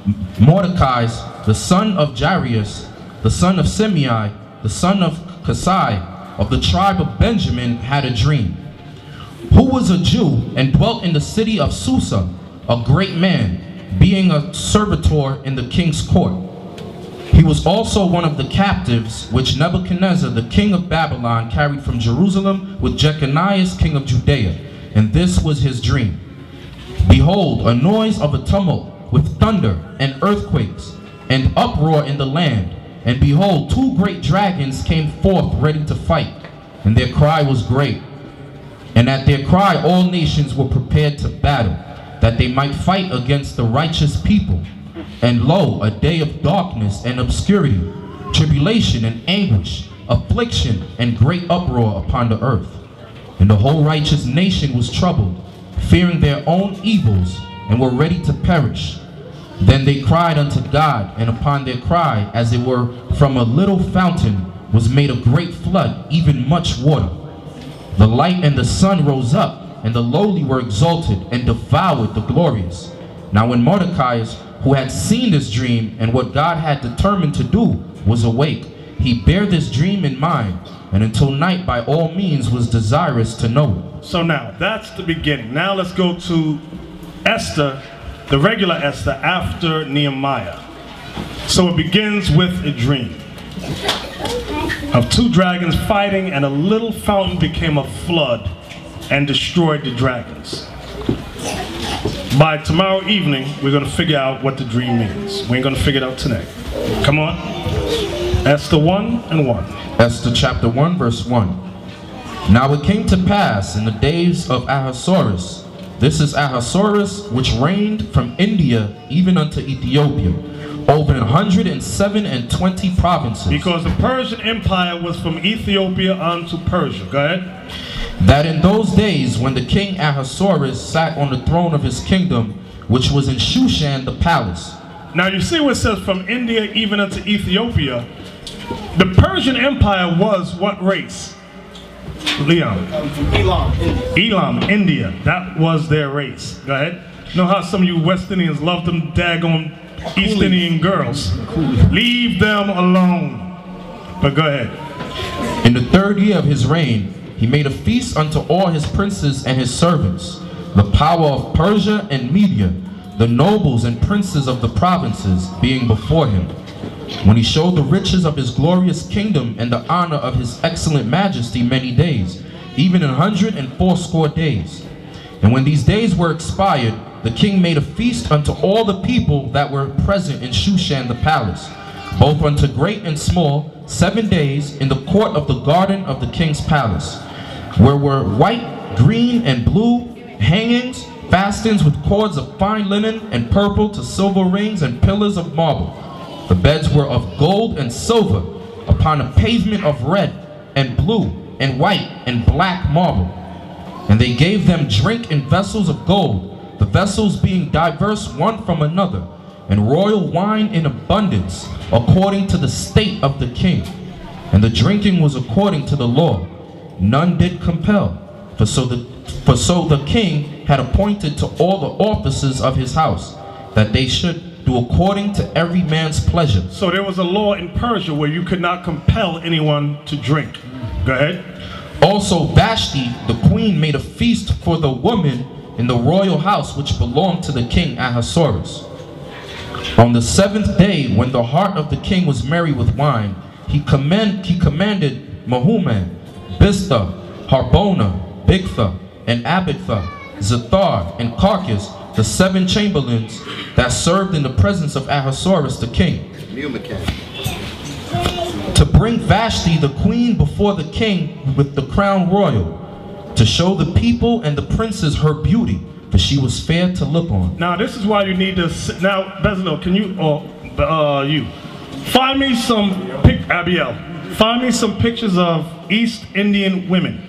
Mordecai, the son of Jairus, the son of Simei, the son of Kasai, of the tribe of Benjamin, had a dream, who was a Jew and dwelt in the city of Susa, a great man, being a servitor in the king's court. He was also one of the captives which Nebuchadnezzar, the king of Babylon, carried from Jerusalem with Jeconiah, king of Judea. And this was his dream. Behold, a noise of a tumult, with thunder and earthquakes, and uproar in the land. And behold, two great dragons came forth ready to fight, and their cry was great. And at their cry all nations were prepared to battle, that they might fight against the righteous people. And lo, a day of darkness and obscurity, tribulation and anguish, affliction and great uproar upon the earth. And the whole righteous nation was troubled, fearing their own evils, and were ready to perish. Then they cried unto God, and upon their cry, as it were from a little fountain, was made a great flood, even much water. The light and the sun rose up, and the lowly were exalted, and devoured the glorious. Now when Mordecai, who had seen this dream, and what God had determined to do, was awake, he bare this dream in mind, and until night by all means was desirous to know it. So now, that's the beginning. Now let's go to Esther, the regular Esther, after Nehemiah. So it begins with a dream of two dragons fighting, and a little fountain became a flood and destroyed the dragons. By tomorrow evening, we're going to figure out what the dream means. We ain't going to figure it out today. Come on. Esther one and one. Esther chapter one, verse one. Now it came to pass in the days of Ahasuerus, this is Ahasuerus, which reigned from India even unto Ethiopia, over a hundred and seven and twenty provinces. Because the Persian Empire was from Ethiopia unto Persia. Go ahead. That in those days when the king Ahasuerus sat on the throne of his kingdom, which was in Shushan the palace. Now you see what it says from India even unto Ethiopia. The Persian Empire was what race? Leon. Elam, India. Elam, India. That was their race. Go ahead. You know how some of you West Indians love them daggone East Indian girls? Leave them alone. But go ahead. In the third year of his reign, he made a feast unto all his princes and his servants, the power of Persia and Media, the nobles and princes of the provinces being before him. When he showed the riches of his glorious kingdom and the honor of his excellent majesty many days, even an hundred and fourscore days. And when these days were expired, the king made a feast unto all the people that were present in Shushan the palace, both unto great and small, seven days in the court of the garden of the king's palace, where were white, green, and blue hangings, fastings with cords of fine linen and purple to silver rings and pillars of marble. The beds were of gold and silver, upon a pavement of red and blue and white and black marble. And they gave them drink in vessels of gold, the vessels being diverse one from another, and royal wine in abundance, according to the state of the king. And the drinking was according to the law. None did compel, for so the, for so the king had appointed to all the officers of his house, that they should do according to every man's pleasure. So there was a law in Persia where you could not compel anyone to drink. Go ahead. Also Vashti, the queen, made a feast for the woman in the royal house which belonged to the king Ahasuerus. On the seventh day, when the heart of the king was merry with wine, he, command, he commanded Mehuman, Biztha, Harbona, Bigtha, and Abitha, Zethar, and Carcass, the seven chamberlains that served in the presence of Ahasuerus the king, to bring Vashti the queen before the king with the crown royal, to show the people and the princes her beauty, for she was fair to look on. Now this is why you need to sit. Now Bezalel, can you or uh, you find me some pic Abiel find me some pictures of East Indian women,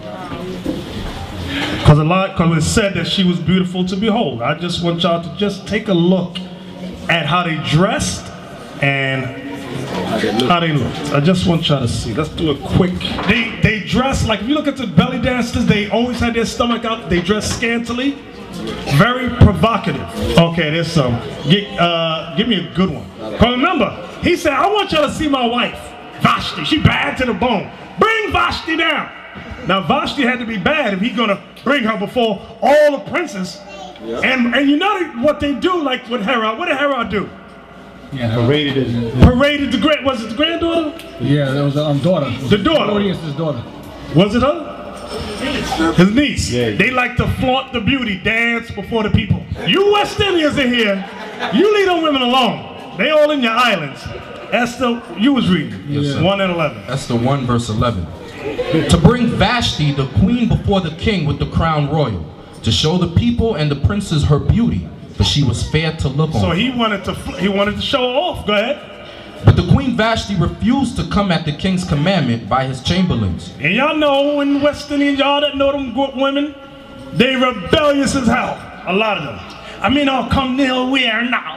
because a lot because it said that she was beautiful to behold. I just want y'all to just take a look at how they dressed and how they looked. I just want y'all to see. Let's do a quick. They they dress like, if you look at the belly dancers, they always had their stomach out. They dress scantily. Very provocative. Okay, there's some. Get, uh, give me a good one. But remember, he said, I want y'all to see my wife, Vashti. She bad to the bone. Bring Vashti down. Now, Vashti had to be bad if he's going to bring her before all the princes. Yeah. And and you know what they do, like with Herod. What did Herod do? Yeah, paraded his. Paraded the grand. Was it the granddaughter? Yeah, that was the um, daughter. The daughter. His daughter. Was it her? His niece. Yeah. They like to flaunt the beauty, dance before the people. You West Indians in here, you leave them women alone. They all in your islands. Esther, you was reading. Yes, one and eleven. Esther one verse eleven. To bring Vashti, the queen, before the king with the crown royal, to show the people and the princes her beauty, for she was fair to look on. So he wanted to he wanted to show her off. Go ahead. But the queen Vashti refused to come at the king's commandment by his chamberlains. And y'all know in West Indian, y'all that know them good women, they rebellious as hell. A lot of them. I mean, I'll come nowhere now.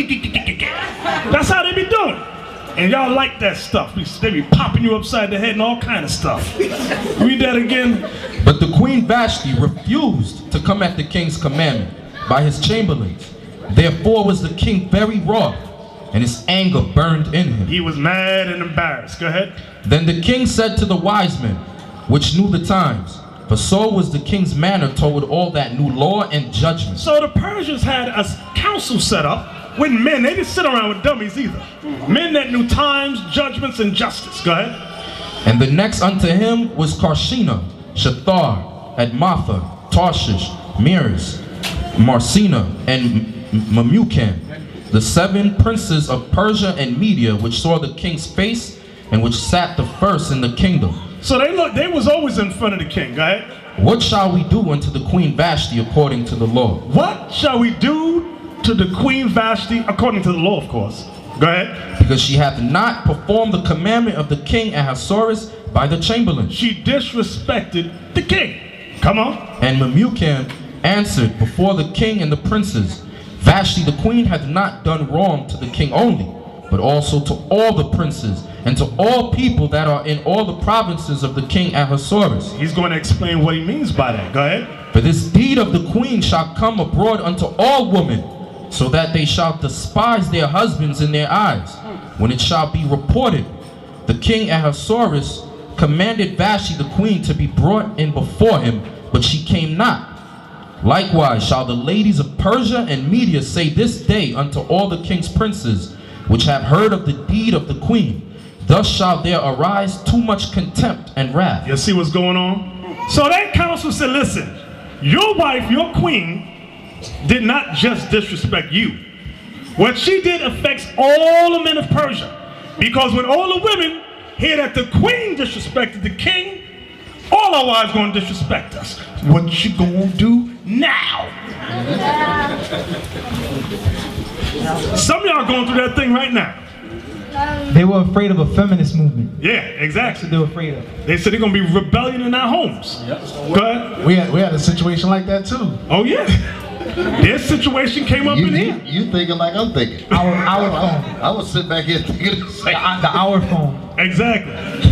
That's how they be doing. And y'all like that stuff. They be popping you upside the head and all kind of stuff. Read that again. But the queen Vashti refused to come at the king's commandment by his chamberlains. Therefore was the king very wroth, and his anger burned in him. He was mad and embarrassed. Go ahead. Then the king said to the wise men, which knew the times, for so was the king's manner toward all that knew law and judgment. So the Persians had a council set up with men. They didn't sit around with dummies either. Men that knew times, judgments, and justice. Go ahead. And the next unto him was Karshina, Shathar, Admatha, Tarshish, Meres, Marcina, and Memucan, the seven princes of Persia and Media, which saw the king's face, and which sat the first in the kingdom. So they look, they was always in front of the king. Go ahead. What shall we do unto the queen Vashti according to the law? What shall we do to the queen Vashti according to the law, of course? Go ahead. Because she hath not performed the commandment of the king Ahasuerus by the chamberlain. She disrespected the king. Come on. And Memucan answered before the king and the princes, Vashti the queen hath not done wrong to the king only, but also to all the princes and to all people that are in all the provinces of the king Ahasuerus. He's going to explain what he means by that. Go ahead. For this deed of the queen shall come abroad unto all women, so that they shall despise their husbands in their eyes. When it shall be reported, the king Ahasuerus commanded Vashti the queen to be brought in before him, but she came not. Likewise shall the ladies of Persia and Media say this day unto all the king's princes, which have heard of the deed of the queen, thus shall there arise too much contempt and wrath. You see what's going on? So that council said, listen, your wife, your queen, did not just disrespect you. What she did affects all the men of Persia. Because when all the women hear that the queen disrespected the king, all our wives going to disrespect us. What you going to do now? Some of y'all going through that thing right now. They were afraid of a feminist movement. Yeah, exactly. That's what they were afraid of. They said they're going to be rebellion in our homes. Yep. Go ahead. We had, we had a situation like that too. Oh yeah. This situation came up you, in you, here. You thinking like I'm thinking. Our, our phone. I was sitting back here thinking the same. The, the our phone. Exactly.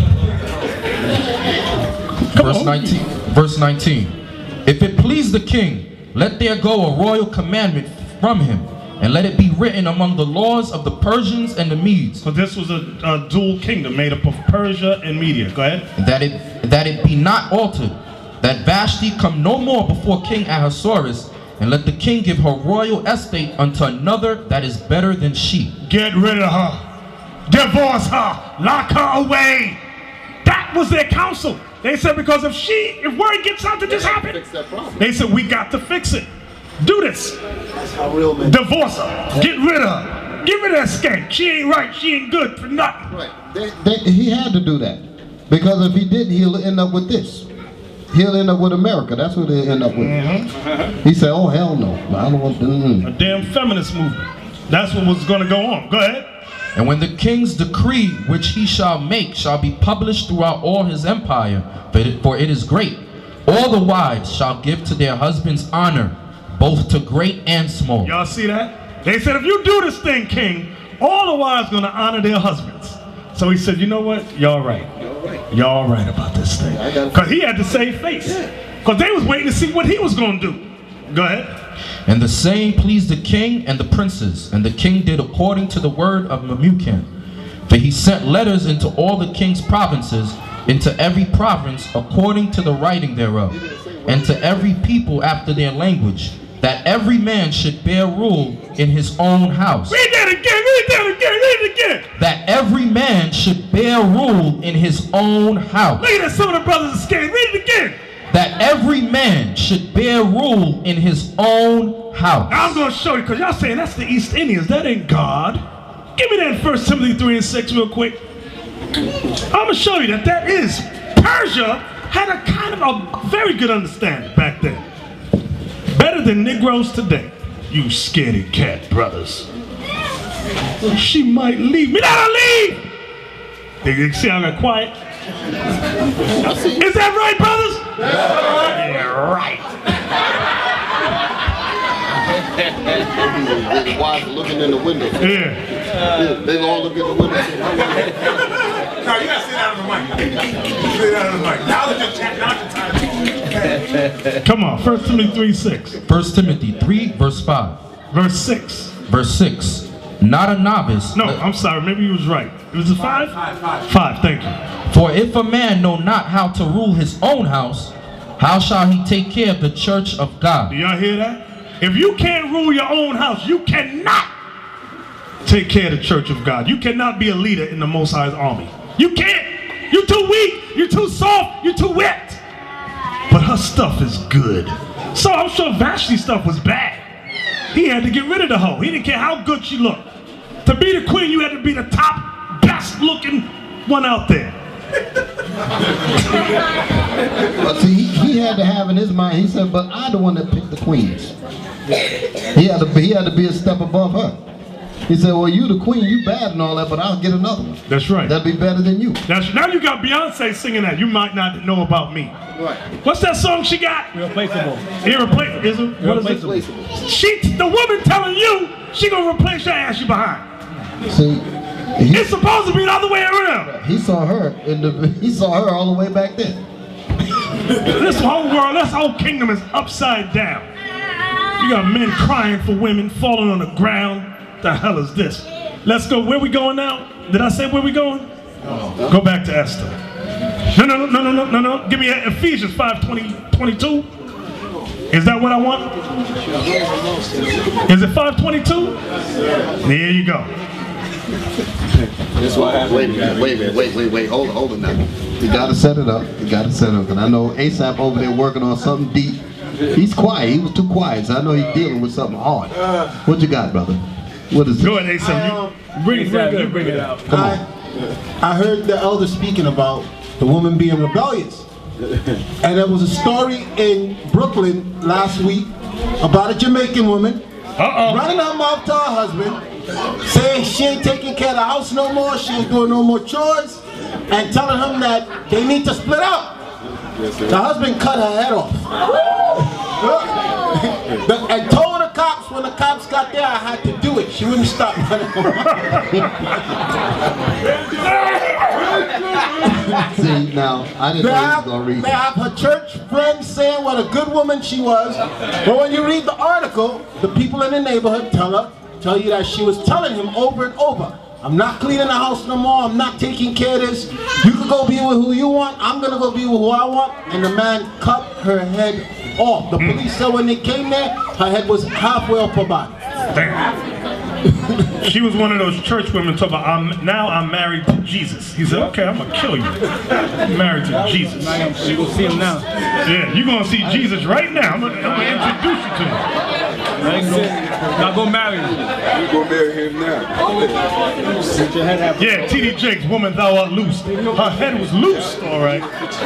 Verse nineteen. Verse nineteen. If it please the king, let there go a royal commandment from him, and let it be written among the laws of the Persians and the Medes. So this was a, a dual kingdom made up of Persia and Media. Go ahead. That it that it be not altered, that Vashti come no more before King Ahasuerus, and let the king give her royal estate unto another that is better than she. Get rid of her. Divorce her. Lock her away. That was their counsel. They said because if she, if word gets out that this happened, they said we got to fix it. Do this. That's how real men. Divorce her. Get rid of her. Get rid of that skank. She ain't right. She ain't good for nothing. Right. They, they, he had to do that. Because if he didn't, he'll end up with this. He'll end up with America. That's what he'll end up with. Mm-hmm. He said, oh, hell no. I don't want to. Mm. A damn feminist movement. That's what was going to go on. Go ahead. And when the king's decree which he shall make shall be published throughout all his empire, for it, for it is great, all the wives shall give to their husbands honor, both to great and small. Y'all see that? They said, if you do this thing, king, all the wives going to honor their husbands. So he said, you know what? Y'all right. Y'all right about this thing. Because he had to save face. Because they was waiting to see what he was going to do. Go ahead. And the saying pleased the king and the princes, and the king did according to the word of Memucan. For he sent letters into all the king's provinces, into every province according to the writing thereof, and to every people after their language, that every man should bear rule in his own house. Read that again, read that again, read it again. That every man should bear rule in his own house. Look at that, some of the brothers are scared. Read it again. That every man should bear rule in his own house. Now I'm going to show you, because y'all saying that's the East Indians. That ain't God. Give me that First Timothy three and six real quick. I'm going to show you that that is. Persia had a kind of a very good understanding back then. Better than Negroes today. You scaredy cat brothers. She might leave me. Let her leave! Did you see how I got quiet? Is that right, brothers? Yeah, right. His wife looking in the window. Yeah. yeah. They all look in the window. No, you gotta sit down on the mic. Sit down on the mic. Now that you're chatting, now the time. Come on, First Timothy three six. First Timothy three, verse five. Verse six. Verse six. Not a novice. No, I'm sorry, maybe he was right. It was a five? Five, five. Five, thank you. For if a man know not how to rule his own house, how shall he take care of the church of God? Do y'all hear that? If you can't rule your own house, you cannot take care of the church of God. You cannot be a leader in the Most High's army. You can't. You're too weak. You're too soft. You're too wet. But her stuff is good. So I'm sure Vashti's stuff was bad. He had to get rid of the hoe. He didn't care how good she looked. To be the queen, you had to be the top, best looking one out there. But see, he had to have in his mind, he said, but I'm the one that picked the queens. He had to be, he had to be a step above her. He said, well, you the queen, you bad and all that, but I'll get another one. That's right. That'd be better than you. That's, now you got Beyonce singing that. You might not know about me. Right. What's that song she got? Irreplaceable. Irreplaceable. Is it? What is it? She, the woman telling you she gonna replace your ass you behind. See, he, it's supposed to be the other way around. He saw her in the. He saw her all the way back then. This whole world, this whole kingdom is upside down. You got men crying for women, falling on the ground. The hell is this? Let's go. Where we going now? Did I say where we going? No. Go back to Esther. No, no, no, no, no, no, no. Give me Ephesians five twenty, twenty-two. Is that what I want? Is it five twenty-two? There you go. This wait, wait, wait, wait, wait, wait, hold, hold it now. You gotta set it up. You gotta set it up. And I know ASAP over there working on something deep. He's quiet. He was too quiet, so I know he's dealing with something hard. What you got, brother? What is it? Go ahead, ASAP. Um, bring, bring, it, bring it out. Come on. I, I heard the elder speaking about the woman being rebellious. And there was a story in Brooklyn last week about a Jamaican woman uh-oh, running her mouth to her husband, saying she ain't taking care of the house no more, she ain't doing no more chores, and telling him that they need to split up. The husband cut her head off. And told the cops when the cops got there I had to do it. She wouldn't stop running. See, now, I didn't they know have, you was going to read They have her church friends saying what a good woman she was. But when you read the article, the people in the neighborhood tell her, tell you that she was telling him over and over, I'm not cleaning the house no more, I'm not taking care of this. You can go be with who you want, I'm gonna go be with who I want. And the man cut her head off. The police said when they came there, her head was halfway off her body. Damn. She was one of those church women talking about, I'm, now I'm married to Jesus. He said, okay, I'm gonna kill you. I'm married to Jesus. You're gonna see him now. Yeah, you're gonna see Jesus right now. I'm gonna, I'm gonna introduce you to him. Now go marry him. You're gonna marry him now. Yeah, T D Jakes, woman thou art loosed. Her head was loose, all right.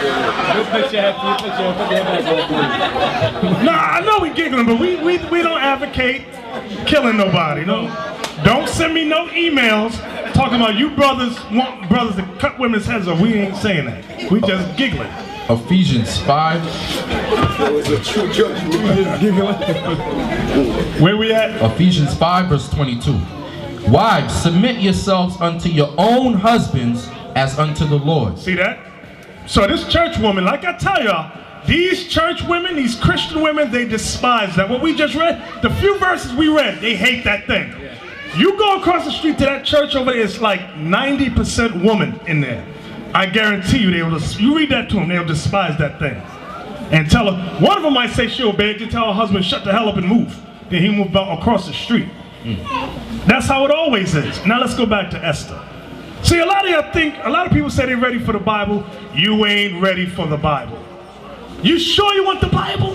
Nah, I know we giggling, but we, we, we don't advocate killing nobody. No, don't send me no emails talking about you brothers want brothers to cut women's heads off. We ain't saying that. We just giggling. Ephesians five. Where we at? Ephesians five, verse twenty-two. Wives, submit yourselves unto your own husbands as unto the Lord. See that? So this church woman, like I tell y'all, these church women, these Christian women, they despise that. What we just read, the few verses we read, they hate that thing. You go across the street to that church over there, it's like ninety percent woman in there. I guarantee you, they will. You read that to them, they'll despise that thing. And tell her, one of them might say she'll beg to tell her husband, shut the hell up and move. Then he moved out across the street. Mm. That's how it always is. Now let's go back to Esther. See, a lot of you think, a lot of people say they're ready for the Bible. You ain't ready for the Bible. You sure you want the Bible?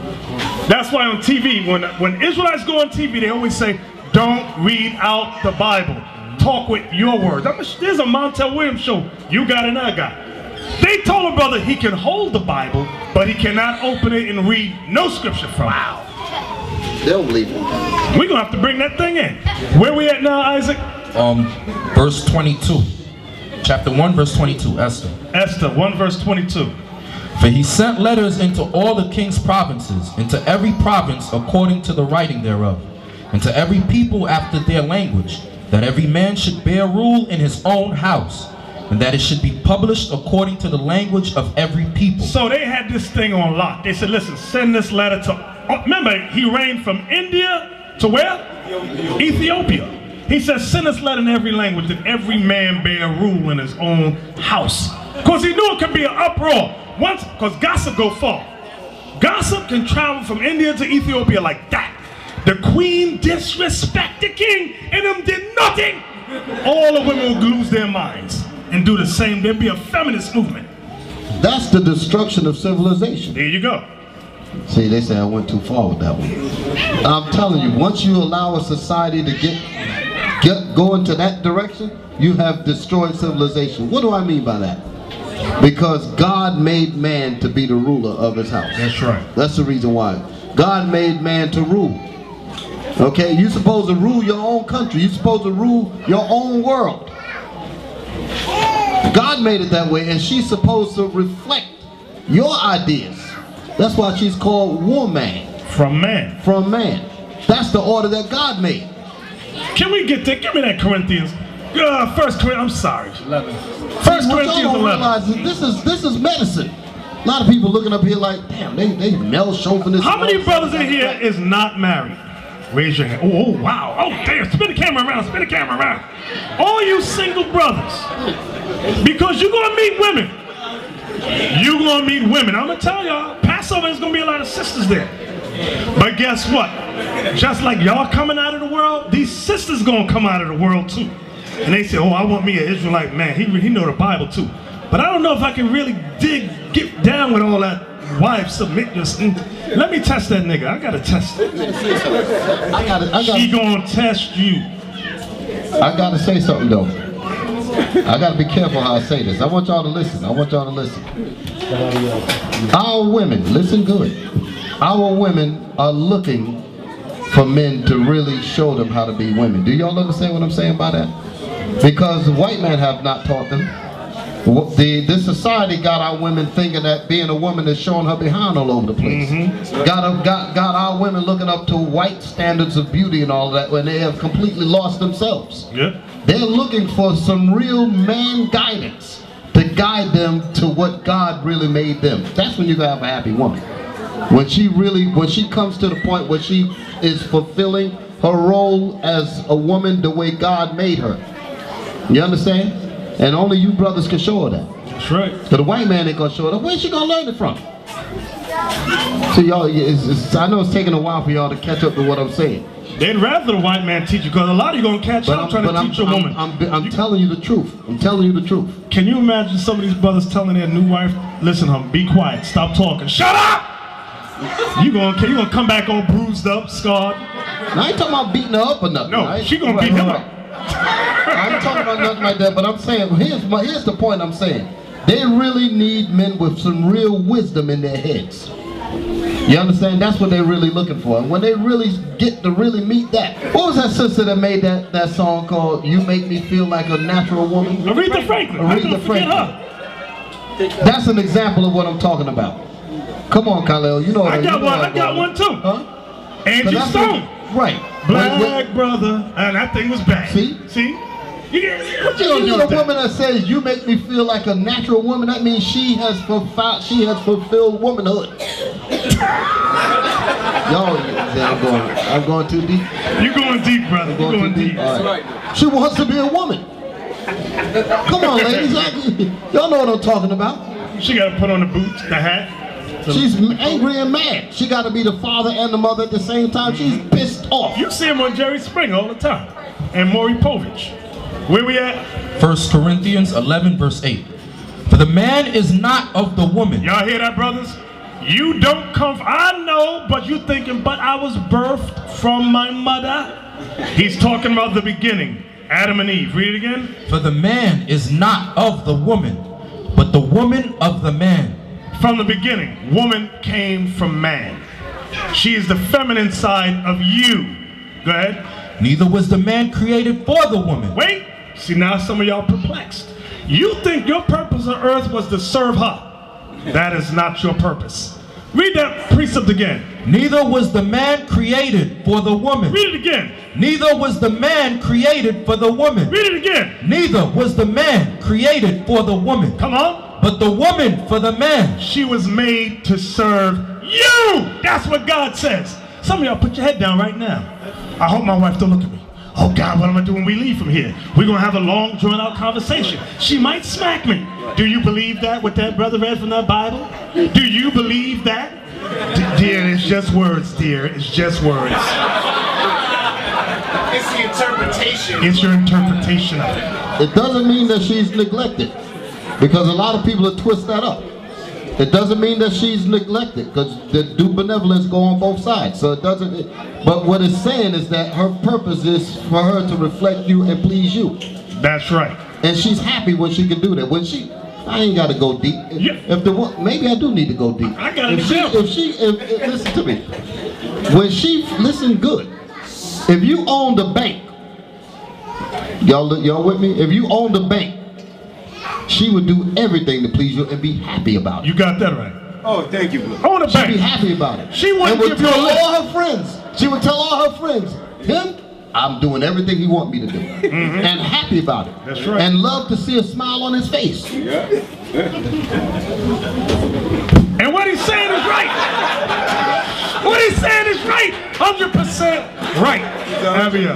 That's why on T V, when, when Israelites go on T V, they always say, don't read out the Bible. Talk with your words. I'm a, there's a Montel Williams show. You got it, I got it. They told a brother he can hold the Bible, but he cannot open it and read no scripture from it. Wow. They don't believe it. We're going to have to bring that thing in. Where we at now, Isaac? Um, verse twenty-two. Chapter one, verse twenty-two, Esther. Esther, one verse twenty-two. For he sent letters into all the king's provinces, into every province according to the writing thereof, and to every people after their language, that every man should bear rule in his own house, and that it should be published according to the language of every people. So they had this thing on lock. They said, listen, send this letter to, oh, remember, he reigned from India to where? Ethiopia. Ethiopia. He said, send this letter in every language, that every man bear rule in his own house. Because he knew it could be an uproar. Once, because gossip go far. Gossip can travel from India to Ethiopia like that. The queen disrespect the king, and them did nothing. All the women would lose their minds and do the same. There'd be a feminist movement. That's the destruction of civilization. There you go. See, they say I went too far with that one. I'm telling you, once you allow a society to get, get go into that direction, you have destroyed civilization. What do I mean by that? Because God made man to be the ruler of his house. That's right. That's the reason why. God made man to rule. Okay, you're supposed to rule your own country. You're supposed to rule your own world. God made it that way, and she's supposed to reflect your ideas. That's why she's called woman. From man. From man. That's the order that God made. Can we get that? Give me that Corinthians. Uh, First Corinthians. I'm sorry. eleven. First See, Corinthians what y'all don't eleven. realize is this is this is medicine. A lot of people looking up here like, damn, they they male chauvinist. How many brothers in here is not married? Raise your hand. Oh, oh, wow. Oh, damn. Spin the camera around. Spin the camera around. All you single brothers, because you're going to meet women. You're going to meet women. I'm going to tell y'all, Passover is going to be a lot of sisters there. But guess what? Just like y'all coming out of the world, these sisters going to come out of the world too. And they say, oh, I want me an Israelite man. He, he know the Bible too. But I don't know if I can really dig, get down with all that. Wife, submit yourself. Let me test that nigga. I gotta test it. I gotta, I gotta, she gonna test you. I gotta say something though. I gotta be careful how I say this. I want y'all to listen. I want y'all to listen. Our women, listen good. Our women are looking for men to really show them how to be women. Do y'all understand what I'm saying by that? Because the white men have not taught them. The, this society got our women thinking that being a woman is showing her behind all over the place. Mm-hmm. got, got, got our women looking up to white standards of beauty and all of that when they have completely lost themselves. Yeah. They're looking for some real man guidance to guide them to what God really made them. That's when you're going to have a happy woman. When she really, when she comes to the point where she is fulfilling her role as a woman the way God made her. You understand? And only you brothers can show her that. That's right. Because the white man ain't gonna show her that. Where's she gonna learn it from? So y'all, it's, it's, I know it's taking a while for y'all to catch up to what I'm saying. They'd rather the white man teach you, because a lot of you gonna catch but up I'm, trying to I'm, teach a I'm, woman. I'm, I'm, I'm telling you the truth. I'm telling you the truth. Can you imagine some of these brothers telling their new wife, listen, hum, be quiet, stop talking, shut up! You gonna, you gonna come back all bruised up, scarred? Now, I ain't talking about beating her up or nothing. No, right? she gonna right, beat him right. up. I'm talking about nothing like that, but I'm saying, here's, my, here's the point I'm saying. They really need men with some real wisdom in their heads. You understand? That's what they're really looking for. And when they really get to really meet that. What was that sister that made that, that song called You Make Me Feel Like a Natural Woman? Aretha Franklin. Aretha Franklin. That's an example of what I'm talking about. Come on, Khalil. You know what I got you know one. I got one too. Huh? Angie Stone. Right. Black brother. And that thing was bad. See? See? You get, what you You gonna do know, with the that? woman that says you make me feel like a natural woman, that means she has fulfilled, she has fulfilled womanhood. Y'all, I'm going, I'm going too deep. You're going deep, brother. You're going deep. All right. She wants to be a woman. Come on, ladies. Y'all know what I'm talking about. She got to put on the boots, the hat. She's angry and mad. She got to be the father and the mother at the same time. She's pissed off. You see him on Jerry Springer all the time. And Maury Povich. Where we at? First Corinthians eleven, verse eight. For the man is not of the woman. Y'all hear that, brothers? You don't come, from, I know, but you thinking, but I was birthed from my mother. He's talking about the beginning. Adam and Eve. Read it again. For the man is not of the woman, but the woman of the man. From the beginning, woman came from man. She is the feminine side of you. Go ahead. Neither was the man created for the woman. Wait. See, now some of y'all perplexed. You think your purpose on earth was to serve her. That is not your purpose. Read that precept again. Neither was the man created for the woman. Read it again. Neither was the man created for the woman. Read it again. Neither was the man created for the woman. Come on. But the woman for the man. She was made to serve you. That's what God says. Some of y'all put your head down right now. I hope my wife don't look at me. Oh God, what am I doing when we leave from here? We're going to have a long, drawn-out conversation. She might smack me. Do you believe that, what that brother read from that Bible? Do you believe that? D dear, it's just words, dear. It's just words. It's the interpretation. It's your interpretation of it. It doesn't mean that she's neglected, because a lot of people have twisted that up. It doesn't mean that she's neglected, because the due benevolence go on both sides. So it doesn't. It, but what it's saying is that her purpose is for her to reflect you and please you. That's right. And she's happy when she can do that. When she, I ain't got to go deep. If, Yeah. if the one, maybe I do need to go deep. I got if she, if she, if, if, listen to me. When she, listen good. If you own the bank, y'all, y'all with me? If you own the bank, she would do everything to please you and be happy about it. You got that right. Oh, thank you. On the She'd bank. be happy about it. She wouldn't and would give you a tell list. all her friends. She would tell all her friends, him, I'm doing everything he wants me to do. Mm-hmm. And happy about it. That's right. And love to see a smile on his face. Yeah. And what he's saying is right. What he's saying is right. one hundred percent right. Have you?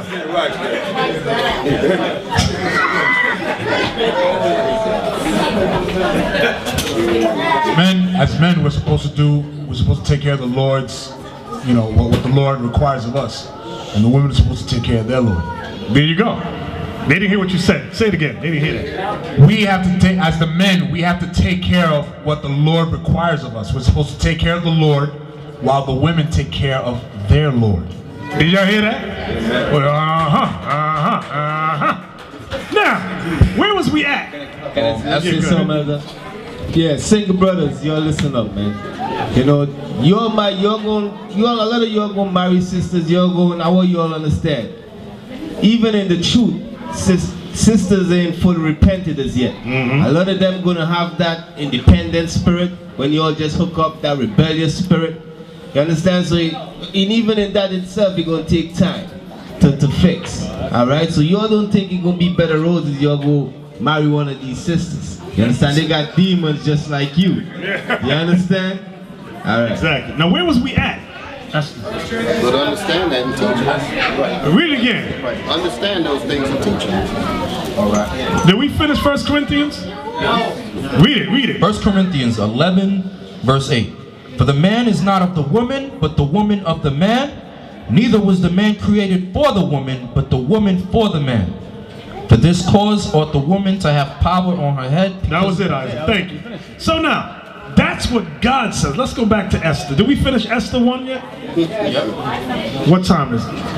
Men, as men, we're supposed to do, we're supposed to take care of the Lord's, you know, what, what the Lord requires of us. And the women are supposed to take care of their Lord. There you go. They didn't hear what you said. Say it again. They didn't hear that. We have to take, as the men, we have to take care of what the Lord requires of us. We're supposed to take care of the Lord while the women take care of their Lord. Did y'all hear that? Well, uh-huh, uh-huh, uh-huh. Now, where was we at? Can I say something, Elder? Yeah, single brothers, y'all listen up, man. You know, you're my, you're going, you're a lot of y'all going to marry sisters. You're going, I want you all understand. Even in the truth, sis, sisters ain't fully repented as yet. Mm-hmm. A lot of them going to have that independent spirit when you all just hook up, that rebellious spirit. You understand? So, and even in that itself, it's going to take time to, to fix. All right? So, y'all don't think it's going to be better roses. Y'all go marry one of these sisters. You understand? They got demons just like you. You understand? All right. Exactly. Now, where was we at? That's But understand that and teach them. Read it again. Right. Understand those things and teach them. All right. Did we finish First Corinthians? No. Read it, read it. First Corinthians eleven, verse eight. For the man is not of the woman, but the woman of the man. Neither was the man created for the woman, but the woman for the man. For this cause ought the woman to have power on her head. That was it, Isaac. Thank you. So now, that's what God says. Let's go back to Esther. Did we finish Esther one yet? Yep. What time is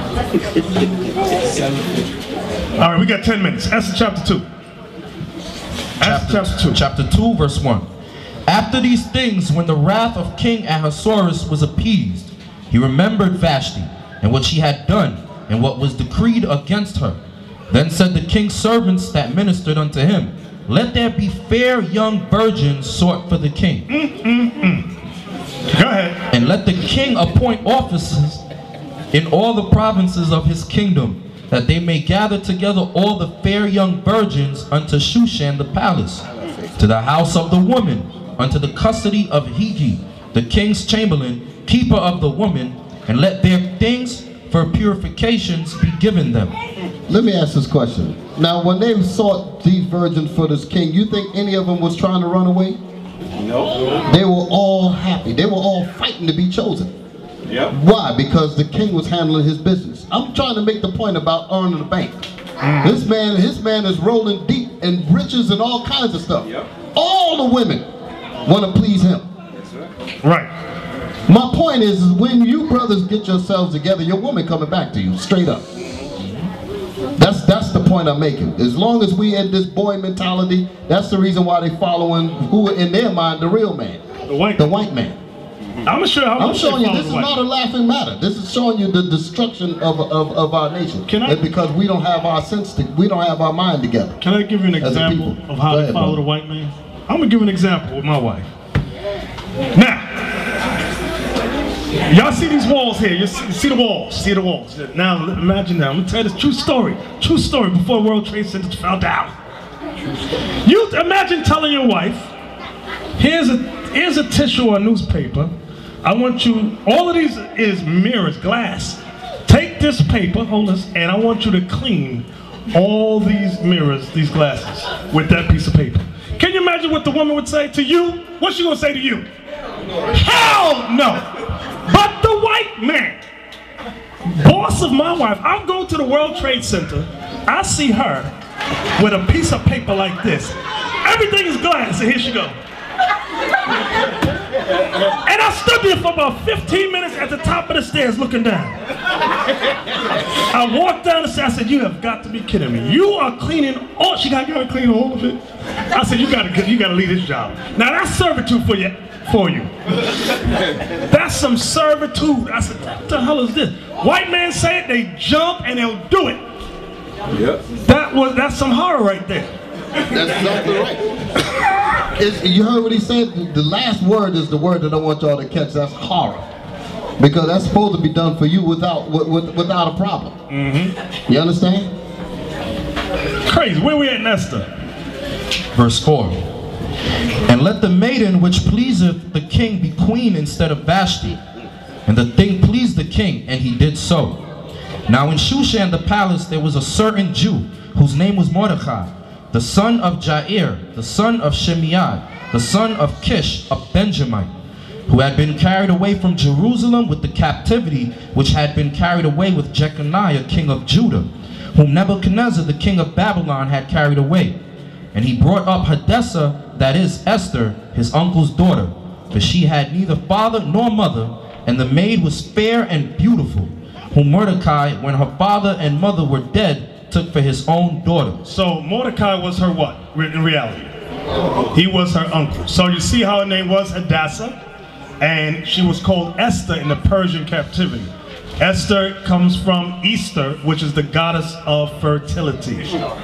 it? All right, we got ten minutes. Esther chapter two. Esther chapter two. Chapter two, verse one. After these things, when the wrath of King Ahasuerus was appeased, he remembered Vashti, and what she had done, and what was decreed against her. Then said the king's servants that ministered unto him, let there be fair young virgins sought for the king. Mm, mm, mm. Go ahead. And let the king appoint officers in all the provinces of his kingdom, that they may gather together all the fair young virgins unto Shushan the palace, to the house of the woman, unto the custody of Higi, the king's chamberlain, keeper of the woman, and let their things for purifications be given them. Let me ask this question. Now, when they sought these virgins for this king, you think any of them was trying to run away? No. They were all happy. They were all fighting to be chosen. Yep. Why? Because the king was handling his business. I'm trying to make the point about earning the bank. Mm. This man, his man is rolling deep in riches and all kinds of stuff. Yep. All the women want to please him. That's right. Right. My point is, is when you brothers get yourselves together, your woman coming back to you, straight up. That's that's the point I'm making. As long as we had this boy mentality, that's the reason why they following who in their mind the real man, the white, the white man. I'm sure how I'm much showing you this is white. not a laughing matter. This is showing you the destruction of of, of our nation. Can I, and because we don't have our sense, to, we don't have our mind together. Can I give you an example of how they follow the white man? I'm gonna give an example with my wife. Now, y'all see these walls here? You see, see the walls? See the walls? Now imagine that. I'm gonna tell you this true story. True story. Before World Trade Center fell down. You imagine telling your wife, "Here's a here's a tissue or a newspaper. I want you. All of these is mirrors, glass. Take this paper, hold this, and I want you to clean all these mirrors, these glasses, with that piece of paper." Can you imagine what the woman would say to you? What's she gonna say to you? Hell no! But the white man, boss of my wife, I'm going to the World Trade Center. I see her with a piece of paper like this. Everything is glass, and here she go. And I stood there for about fifteen minutes at the top of the stairs looking down. I walked down the stairs. I said, "You have got to be kidding me. You are cleaning all," she got to clean all of it. I said, you gotta, you gotta leave this job. Now that's servitude for you. For you. That's some servitude. I said, what the hell is this? White man say it, they jump and they'll do it. Yep. That was, that's some horror right there. That's exactly right. It's, you heard what he said? The last word is the word that I want y'all to catch. That's horror. Because that's supposed to be done for you without with, with, without a problem. Mm-hmm. You understand? Crazy. Where we at in Esther? Verse four. And let the maiden which pleaseth the king be queen instead of Vashti. And the thing pleased the king, and he did so. Now in Shushan the palace there was a certain Jew, whose name was Mordecai, the son of Jair, the son of Shimei, the son of Kish, a Benjamite, who had been carried away from Jerusalem with the captivity which had been carried away with Jeconiah king of Judah, whom Nebuchadnezzar the king of Babylon had carried away. And he brought up Hadassah, that is Esther, his uncle's daughter, for she had neither father nor mother, and the maid was fair and beautiful, whom Mordecai, when her father and mother were dead, took for his own daughter. So Mordecai was her what, in reality? He was her uncle. So you see how her name was Hadassah, and she was called Esther in the Persian captivity. Esther comes from Easter, which is the goddess of fertility,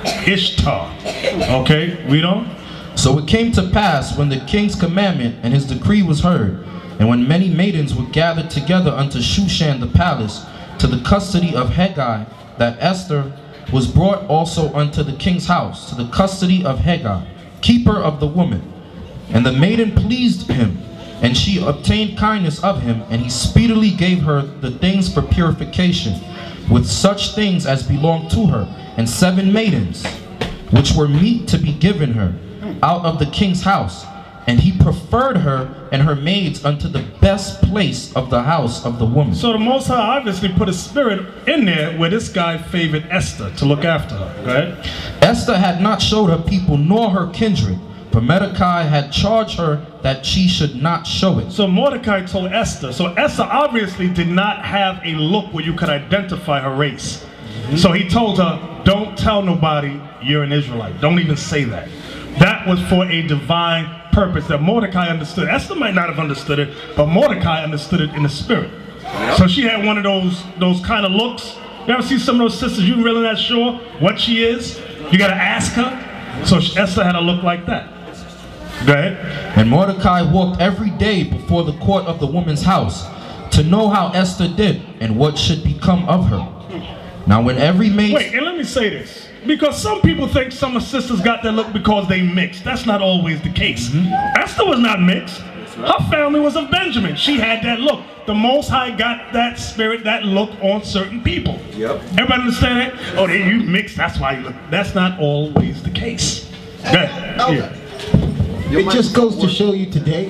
Ishtar. Okay, read on. So it came to pass, when the king's commandment and his decree was heard, and when many maidens were gathered together unto Shushan the palace, to the custody of Hegai, that Esther was brought also unto the king's house, to the custody of Hegai, keeper of the woman. And the maiden pleased him, and she obtained kindness of him, and he speedily gave her the things for purification, with such things as belonged to her, and seven maidens, which were meet to be given her, out of the king's house. And he preferred her and her maids unto the best place of the house of the woman. So the Most High obviously put a spirit in there where this guy favored Esther to look after her, okay? Esther had not showed her people nor her kindred, for Mordecai had charged her that she should not show it. So Mordecai told Esther. So Esther obviously did not have a look where you could identify her race. Mm-hmm. So he told her, don't tell nobody you're an Israelite. Don't even say that. That was for a divine purpose that Mordecai understood. Esther might not have understood it, but Mordecai understood it in the spirit. Yep. So she had one of those those kind of looks. You ever see some of those sisters, you really not sure what she is? You got to ask her. So Esther had a look like that. Go ahead. And Mordecai walked every day before the court of the woman's house, to know how Esther did and what should become of her. Now when every maid... Wait, and let me say this. Because some people think some of sisters got that look because they mixed. That's not always the case. Mm-hmm. Esther was not mixed. Her family was of Benjamin. She had that look. The Most High got that spirit, that look on certain people. Yep. Everybody understand that? Oh, they, you mixed, that's why you look. That's not always the case. Go ahead. Yeah. It just goes to show you today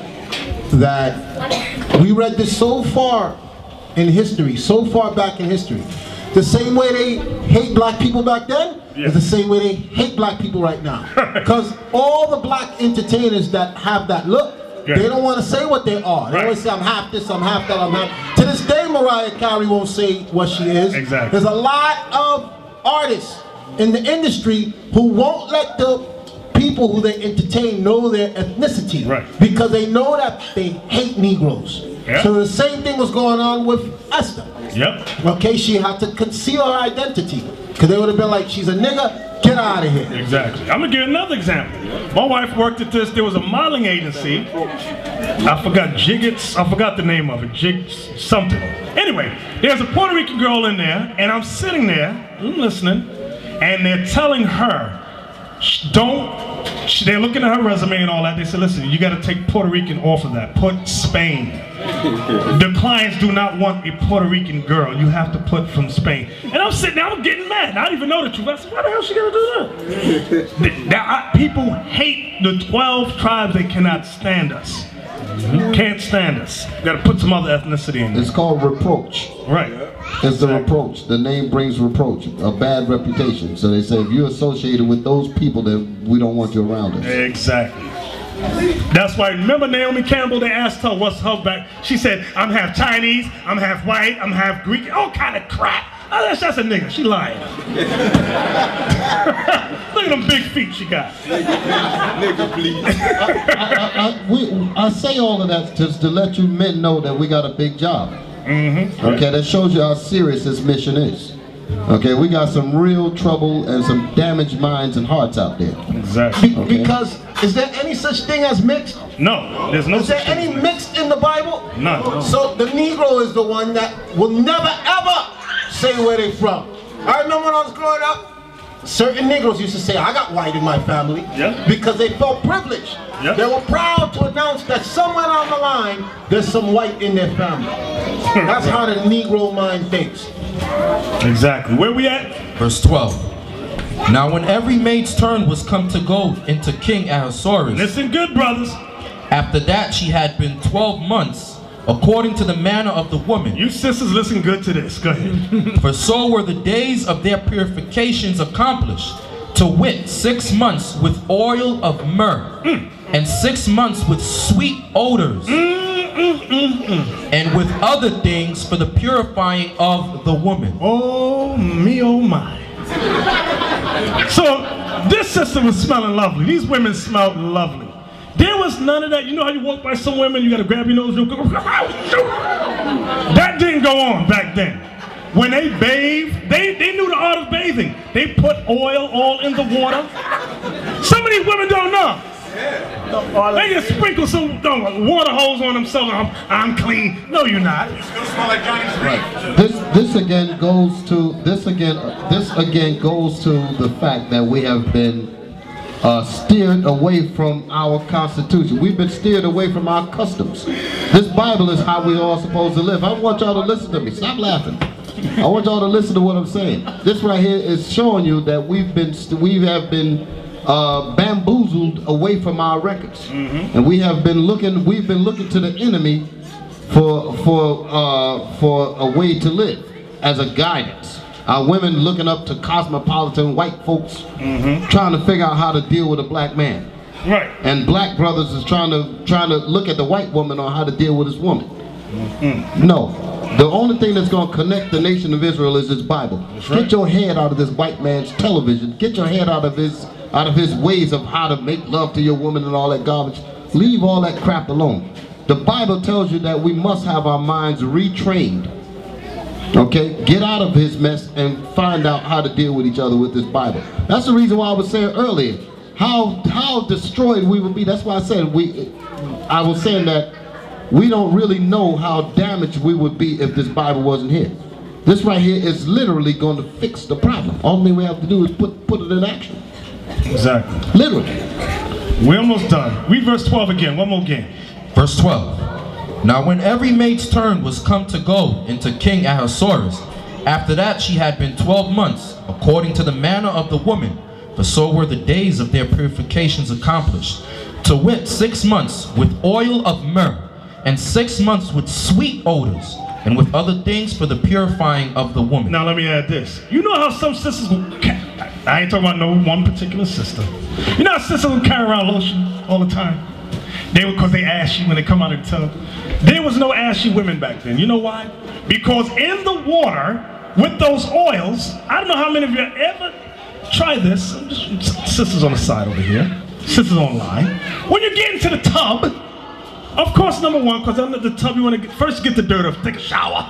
that we read this so far in history, so far back in history. The same way they hate black people back then yeah. is the same way they hate black people right now. Because all the black entertainers that have that look, yeah. they don't want to say what they are. They right. always say, I'm half this, I'm half that, I'm half... To this day, Mariah Carey won't say what she is. Exactly. There's a lot of artists in the industry who won't let the people who they entertain know their ethnicity. Right. Because they know that they hate Negroes. Yep. So the same thing was going on with Esther. Yep. Okay, she had to conceal her identity. Because they would have been like, she's a nigga, get out of here. Exactly. I'm going to give another example. My wife worked at this, there was a modeling agency. I forgot Jiggets, I forgot the name of it, Jig something. Anyway, there's a Puerto Rican girl in there, and I'm sitting there, I'm listening, and they're telling her, don't, they're looking at her resume and all that. They said, listen, you got to take Puerto Rican off of that. Put Spain. The clients do not want a Puerto Rican girl. You have to put from Spain. And I'm sitting there, I'm getting mad. I don't even know the truth. I said, why the hell is she going to do that? Now, I, people hate the twelve tribes. They cannot stand us. Mm-hmm. Can't stand us. Got to put some other ethnicity in there. It's called reproach. Right. It's the reproach. The name brings reproach, a bad reputation. So they say if you're associated with those people, then we don't want you around us. Exactly. That's why, remember Naomi Campbell, they asked her what's her back. She said, I'm half Chinese, I'm half white, I'm half Greek, all kind of crap. Oh, that's, that's a nigga, she lying. Look at them big feet she got. Nigga, please. I, I, I, we, I say all of that just to let you men know that we got a big job. Mm-hmm. Okay, that shows you how serious this mission is. Okay, we got some real trouble and some damaged minds and hearts out there. Exactly. Okay. Because, is there any such thing as mixed? No, there's no Is there any mixed in the Bible? None. So the Negro is the one that will never ever say where they're from. I remember when I was growing up, certain Negroes used to say, I got white in my family, yeah. because they felt privileged. Yeah. They were proud to announce that somewhere down the line, there's some white in their family. That's how the Negro mind thinks. Exactly. Where we at? Verse twelve. Now when every maid's turn was come to go into King Ahasuerus. Listen good, brothers. After that she had been twelve months, according to the manner of the woman. You sisters listen good to this. Go ahead. For so were the days of their purifications accomplished, to wit, six months with oil of myrrh, mm. and six months with sweet odors, mm, mm, mm, mm. and with other things for the purifying of the woman. Oh me, oh my. So this sister was smelling lovely. These women smelled lovely. There was none of that. You know how you walk by some women, you got to grab your nose real quick. That didn't go on back then. When they bathed, they, they knew the art of bathing. They put oil all in the water. Some of these women don't know. They just sprinkle some no, water hose on themselves. I'm, I'm clean. No, you're not. It's gonna smell like Johnny's right. This this again goes to this again this again goes to the fact that we have been Uh, steered away from our Constitution. We've been steered away from our customs. This Bible is how we all supposed to live. I want y'all to listen to me. Stop laughing. I want y'all to listen to what I'm saying. This right here is showing you that we've been we have been uh, bamboozled away from our records, mm-hmm. and we have been looking. We've been looking to the enemy for for uh, for a way to live as a guidance. Our women looking up to cosmopolitan white folks, mm-hmm. trying to figure out how to deal with a black man. Right. And black brothers is trying to trying to look at the white woman on how to deal with his woman. Mm-hmm. No. The only thing that's going to connect the nation of Israel is this Bible. That's right. Get your head out of this white man's television. Get your head out of his out of his ways of how to make love to your woman and all that garbage. Leave all that crap alone. The Bible tells you that we must have our minds retrained. Okay, get out of his mess and find out how to deal with each other with this Bible. That's the reason why I was saying earlier how how destroyed we would be. That's why I said we. I was saying that we don't really know how damaged we would be if this Bible wasn't here. This right here is literally going to fix the problem. All thing we have to do is put, put it in action. Exactly. Literally. We're almost done. Read verse twelve again. One more again. Verse twelve. Now when every maid's turn was come to go into King Ahasuerus, after that she had been twelve months, according to the manner of the woman, for so were the days of their purifications accomplished, to wit, six months with oil of myrrh, and six months with sweet odors, and with other things for the purifying of the woman. Now let me add this. You know how some sisters will, I ain't talking about no one particular sister. You know how sisters will carry around lotion all the time? They were, because they ashy when they come out of the tub. There was no ashy women back then. You know why? Because in the water, with those oils, I don't know how many of you ever try this. I'm just, sisters on the side over here. Sisters online. When you get into the tub, of course, number one, because under the tub you want to get, first get the dirt off, take a shower.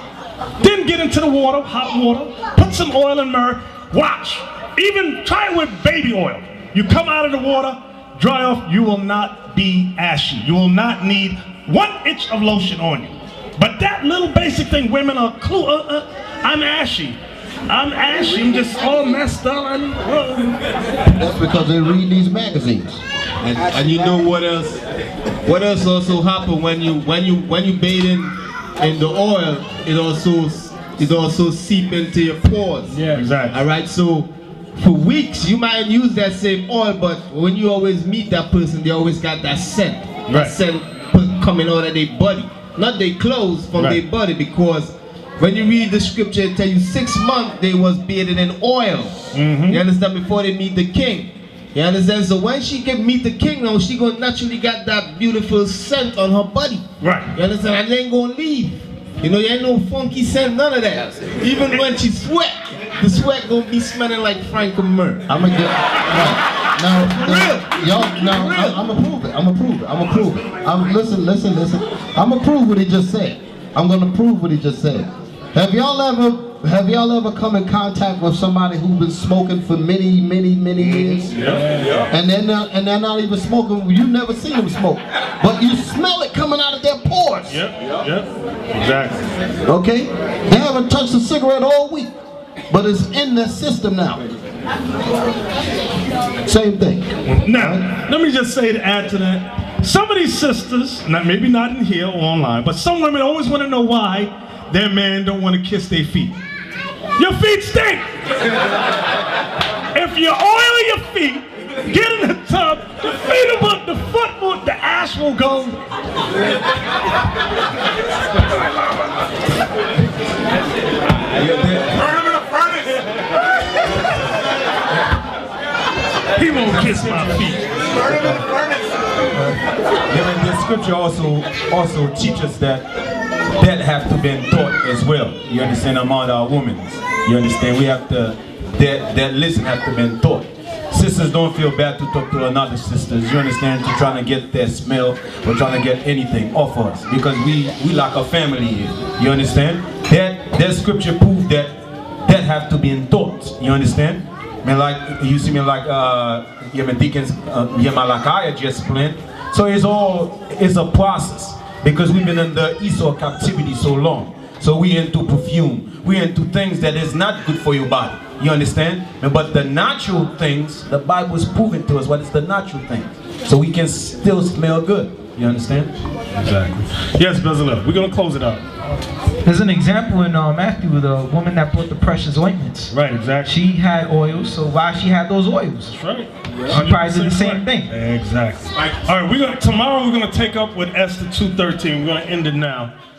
Then get into the water, hot water, put some oil and myrrh, watch. Even try it with baby oil. You come out of the water, dry off, you will not be ashy. You will not need one inch of lotion on you. But that little basic thing, women are clue, uh, uh, I'm ashy. I'm ashy, I'm just all messed up. I'm, uh. That's because they read these magazines. And, and you know what else? What else also happen when you when you when you bathe in in the oil? It also it also seep into your pores. Yeah, exactly. All right, so for weeks you might use that same oil, but when you always meet that person, they always got that scent, right. that scent coming out of their body, not their clothes, from right. their body, because when you read the scripture, it tell you six months they was bathed in oil. Mm-hmm. You understand? Before they meet the king. You understand? So when she can meet the king now, she gonna naturally got that beautiful scent on her body. Right. You understand? And they ain't gonna leave. You know, you ain't no funky scent, none of that. Even when she sweat, the sweat gonna be smelling like Frank and Myrrh. I'm gonna get right. Now, now y'all, now I, I'm gonna prove it. I'm gonna prove it. I'm gonna prove it. I'm listen, listen, listen. I'm gonna prove what he just said. I'm gonna prove what he just said. Have y'all ever have y'all ever come in contact with somebody who's been smoking for many, many, many years? Yeah, yeah. And they're not, and they're not even smoking. You never seen them smoke, but you smell it coming out of their pores. Yep, yep, exactly. Okay, they haven't touched a cigarette all week, but it's in their system now. Same thing. Now, right? Let me just say to add to that, some of these sisters, not maybe not in here or online, but some women always want to know why their man don't want to kiss their feet. Your feet stink! If you oil your feet, get in the tub, the feet will, the foot will, the ash will go. He won't kiss my feet. Yeah, the scripture also also teaches that that have to be taught as well. You understand, among our women. You understand, we have to, that, that listen have to be taught. Sisters don't feel bad to talk to another sisters, you understand, to trying to get their smell or trying to get anything off us. Because we, we like a family here, you understand? That, that scripture proves that that have to be taught, you understand? I mean, like, you see me like, uh, yeah, my deacons, uh, yeah, my like I just explained. So it's all, it's a process. Because we've been under Esau captivity so long. So we into perfume. We into things that is not good for your body. You understand? But the natural things, the Bible is proving to us what is the natural thing. So we can still smell good. You understand? Exactly. Yes, Bezalel, we're going to close it out. There's an example in uh, Matthew with a woman that brought the precious ointments. Right, exactly. She had oils, so why she had those oils? That's right. She probably did the same thing. Exactly. All right, we're gonna, tomorrow we're going to take up with Esther two thirteen. We're going to end it now.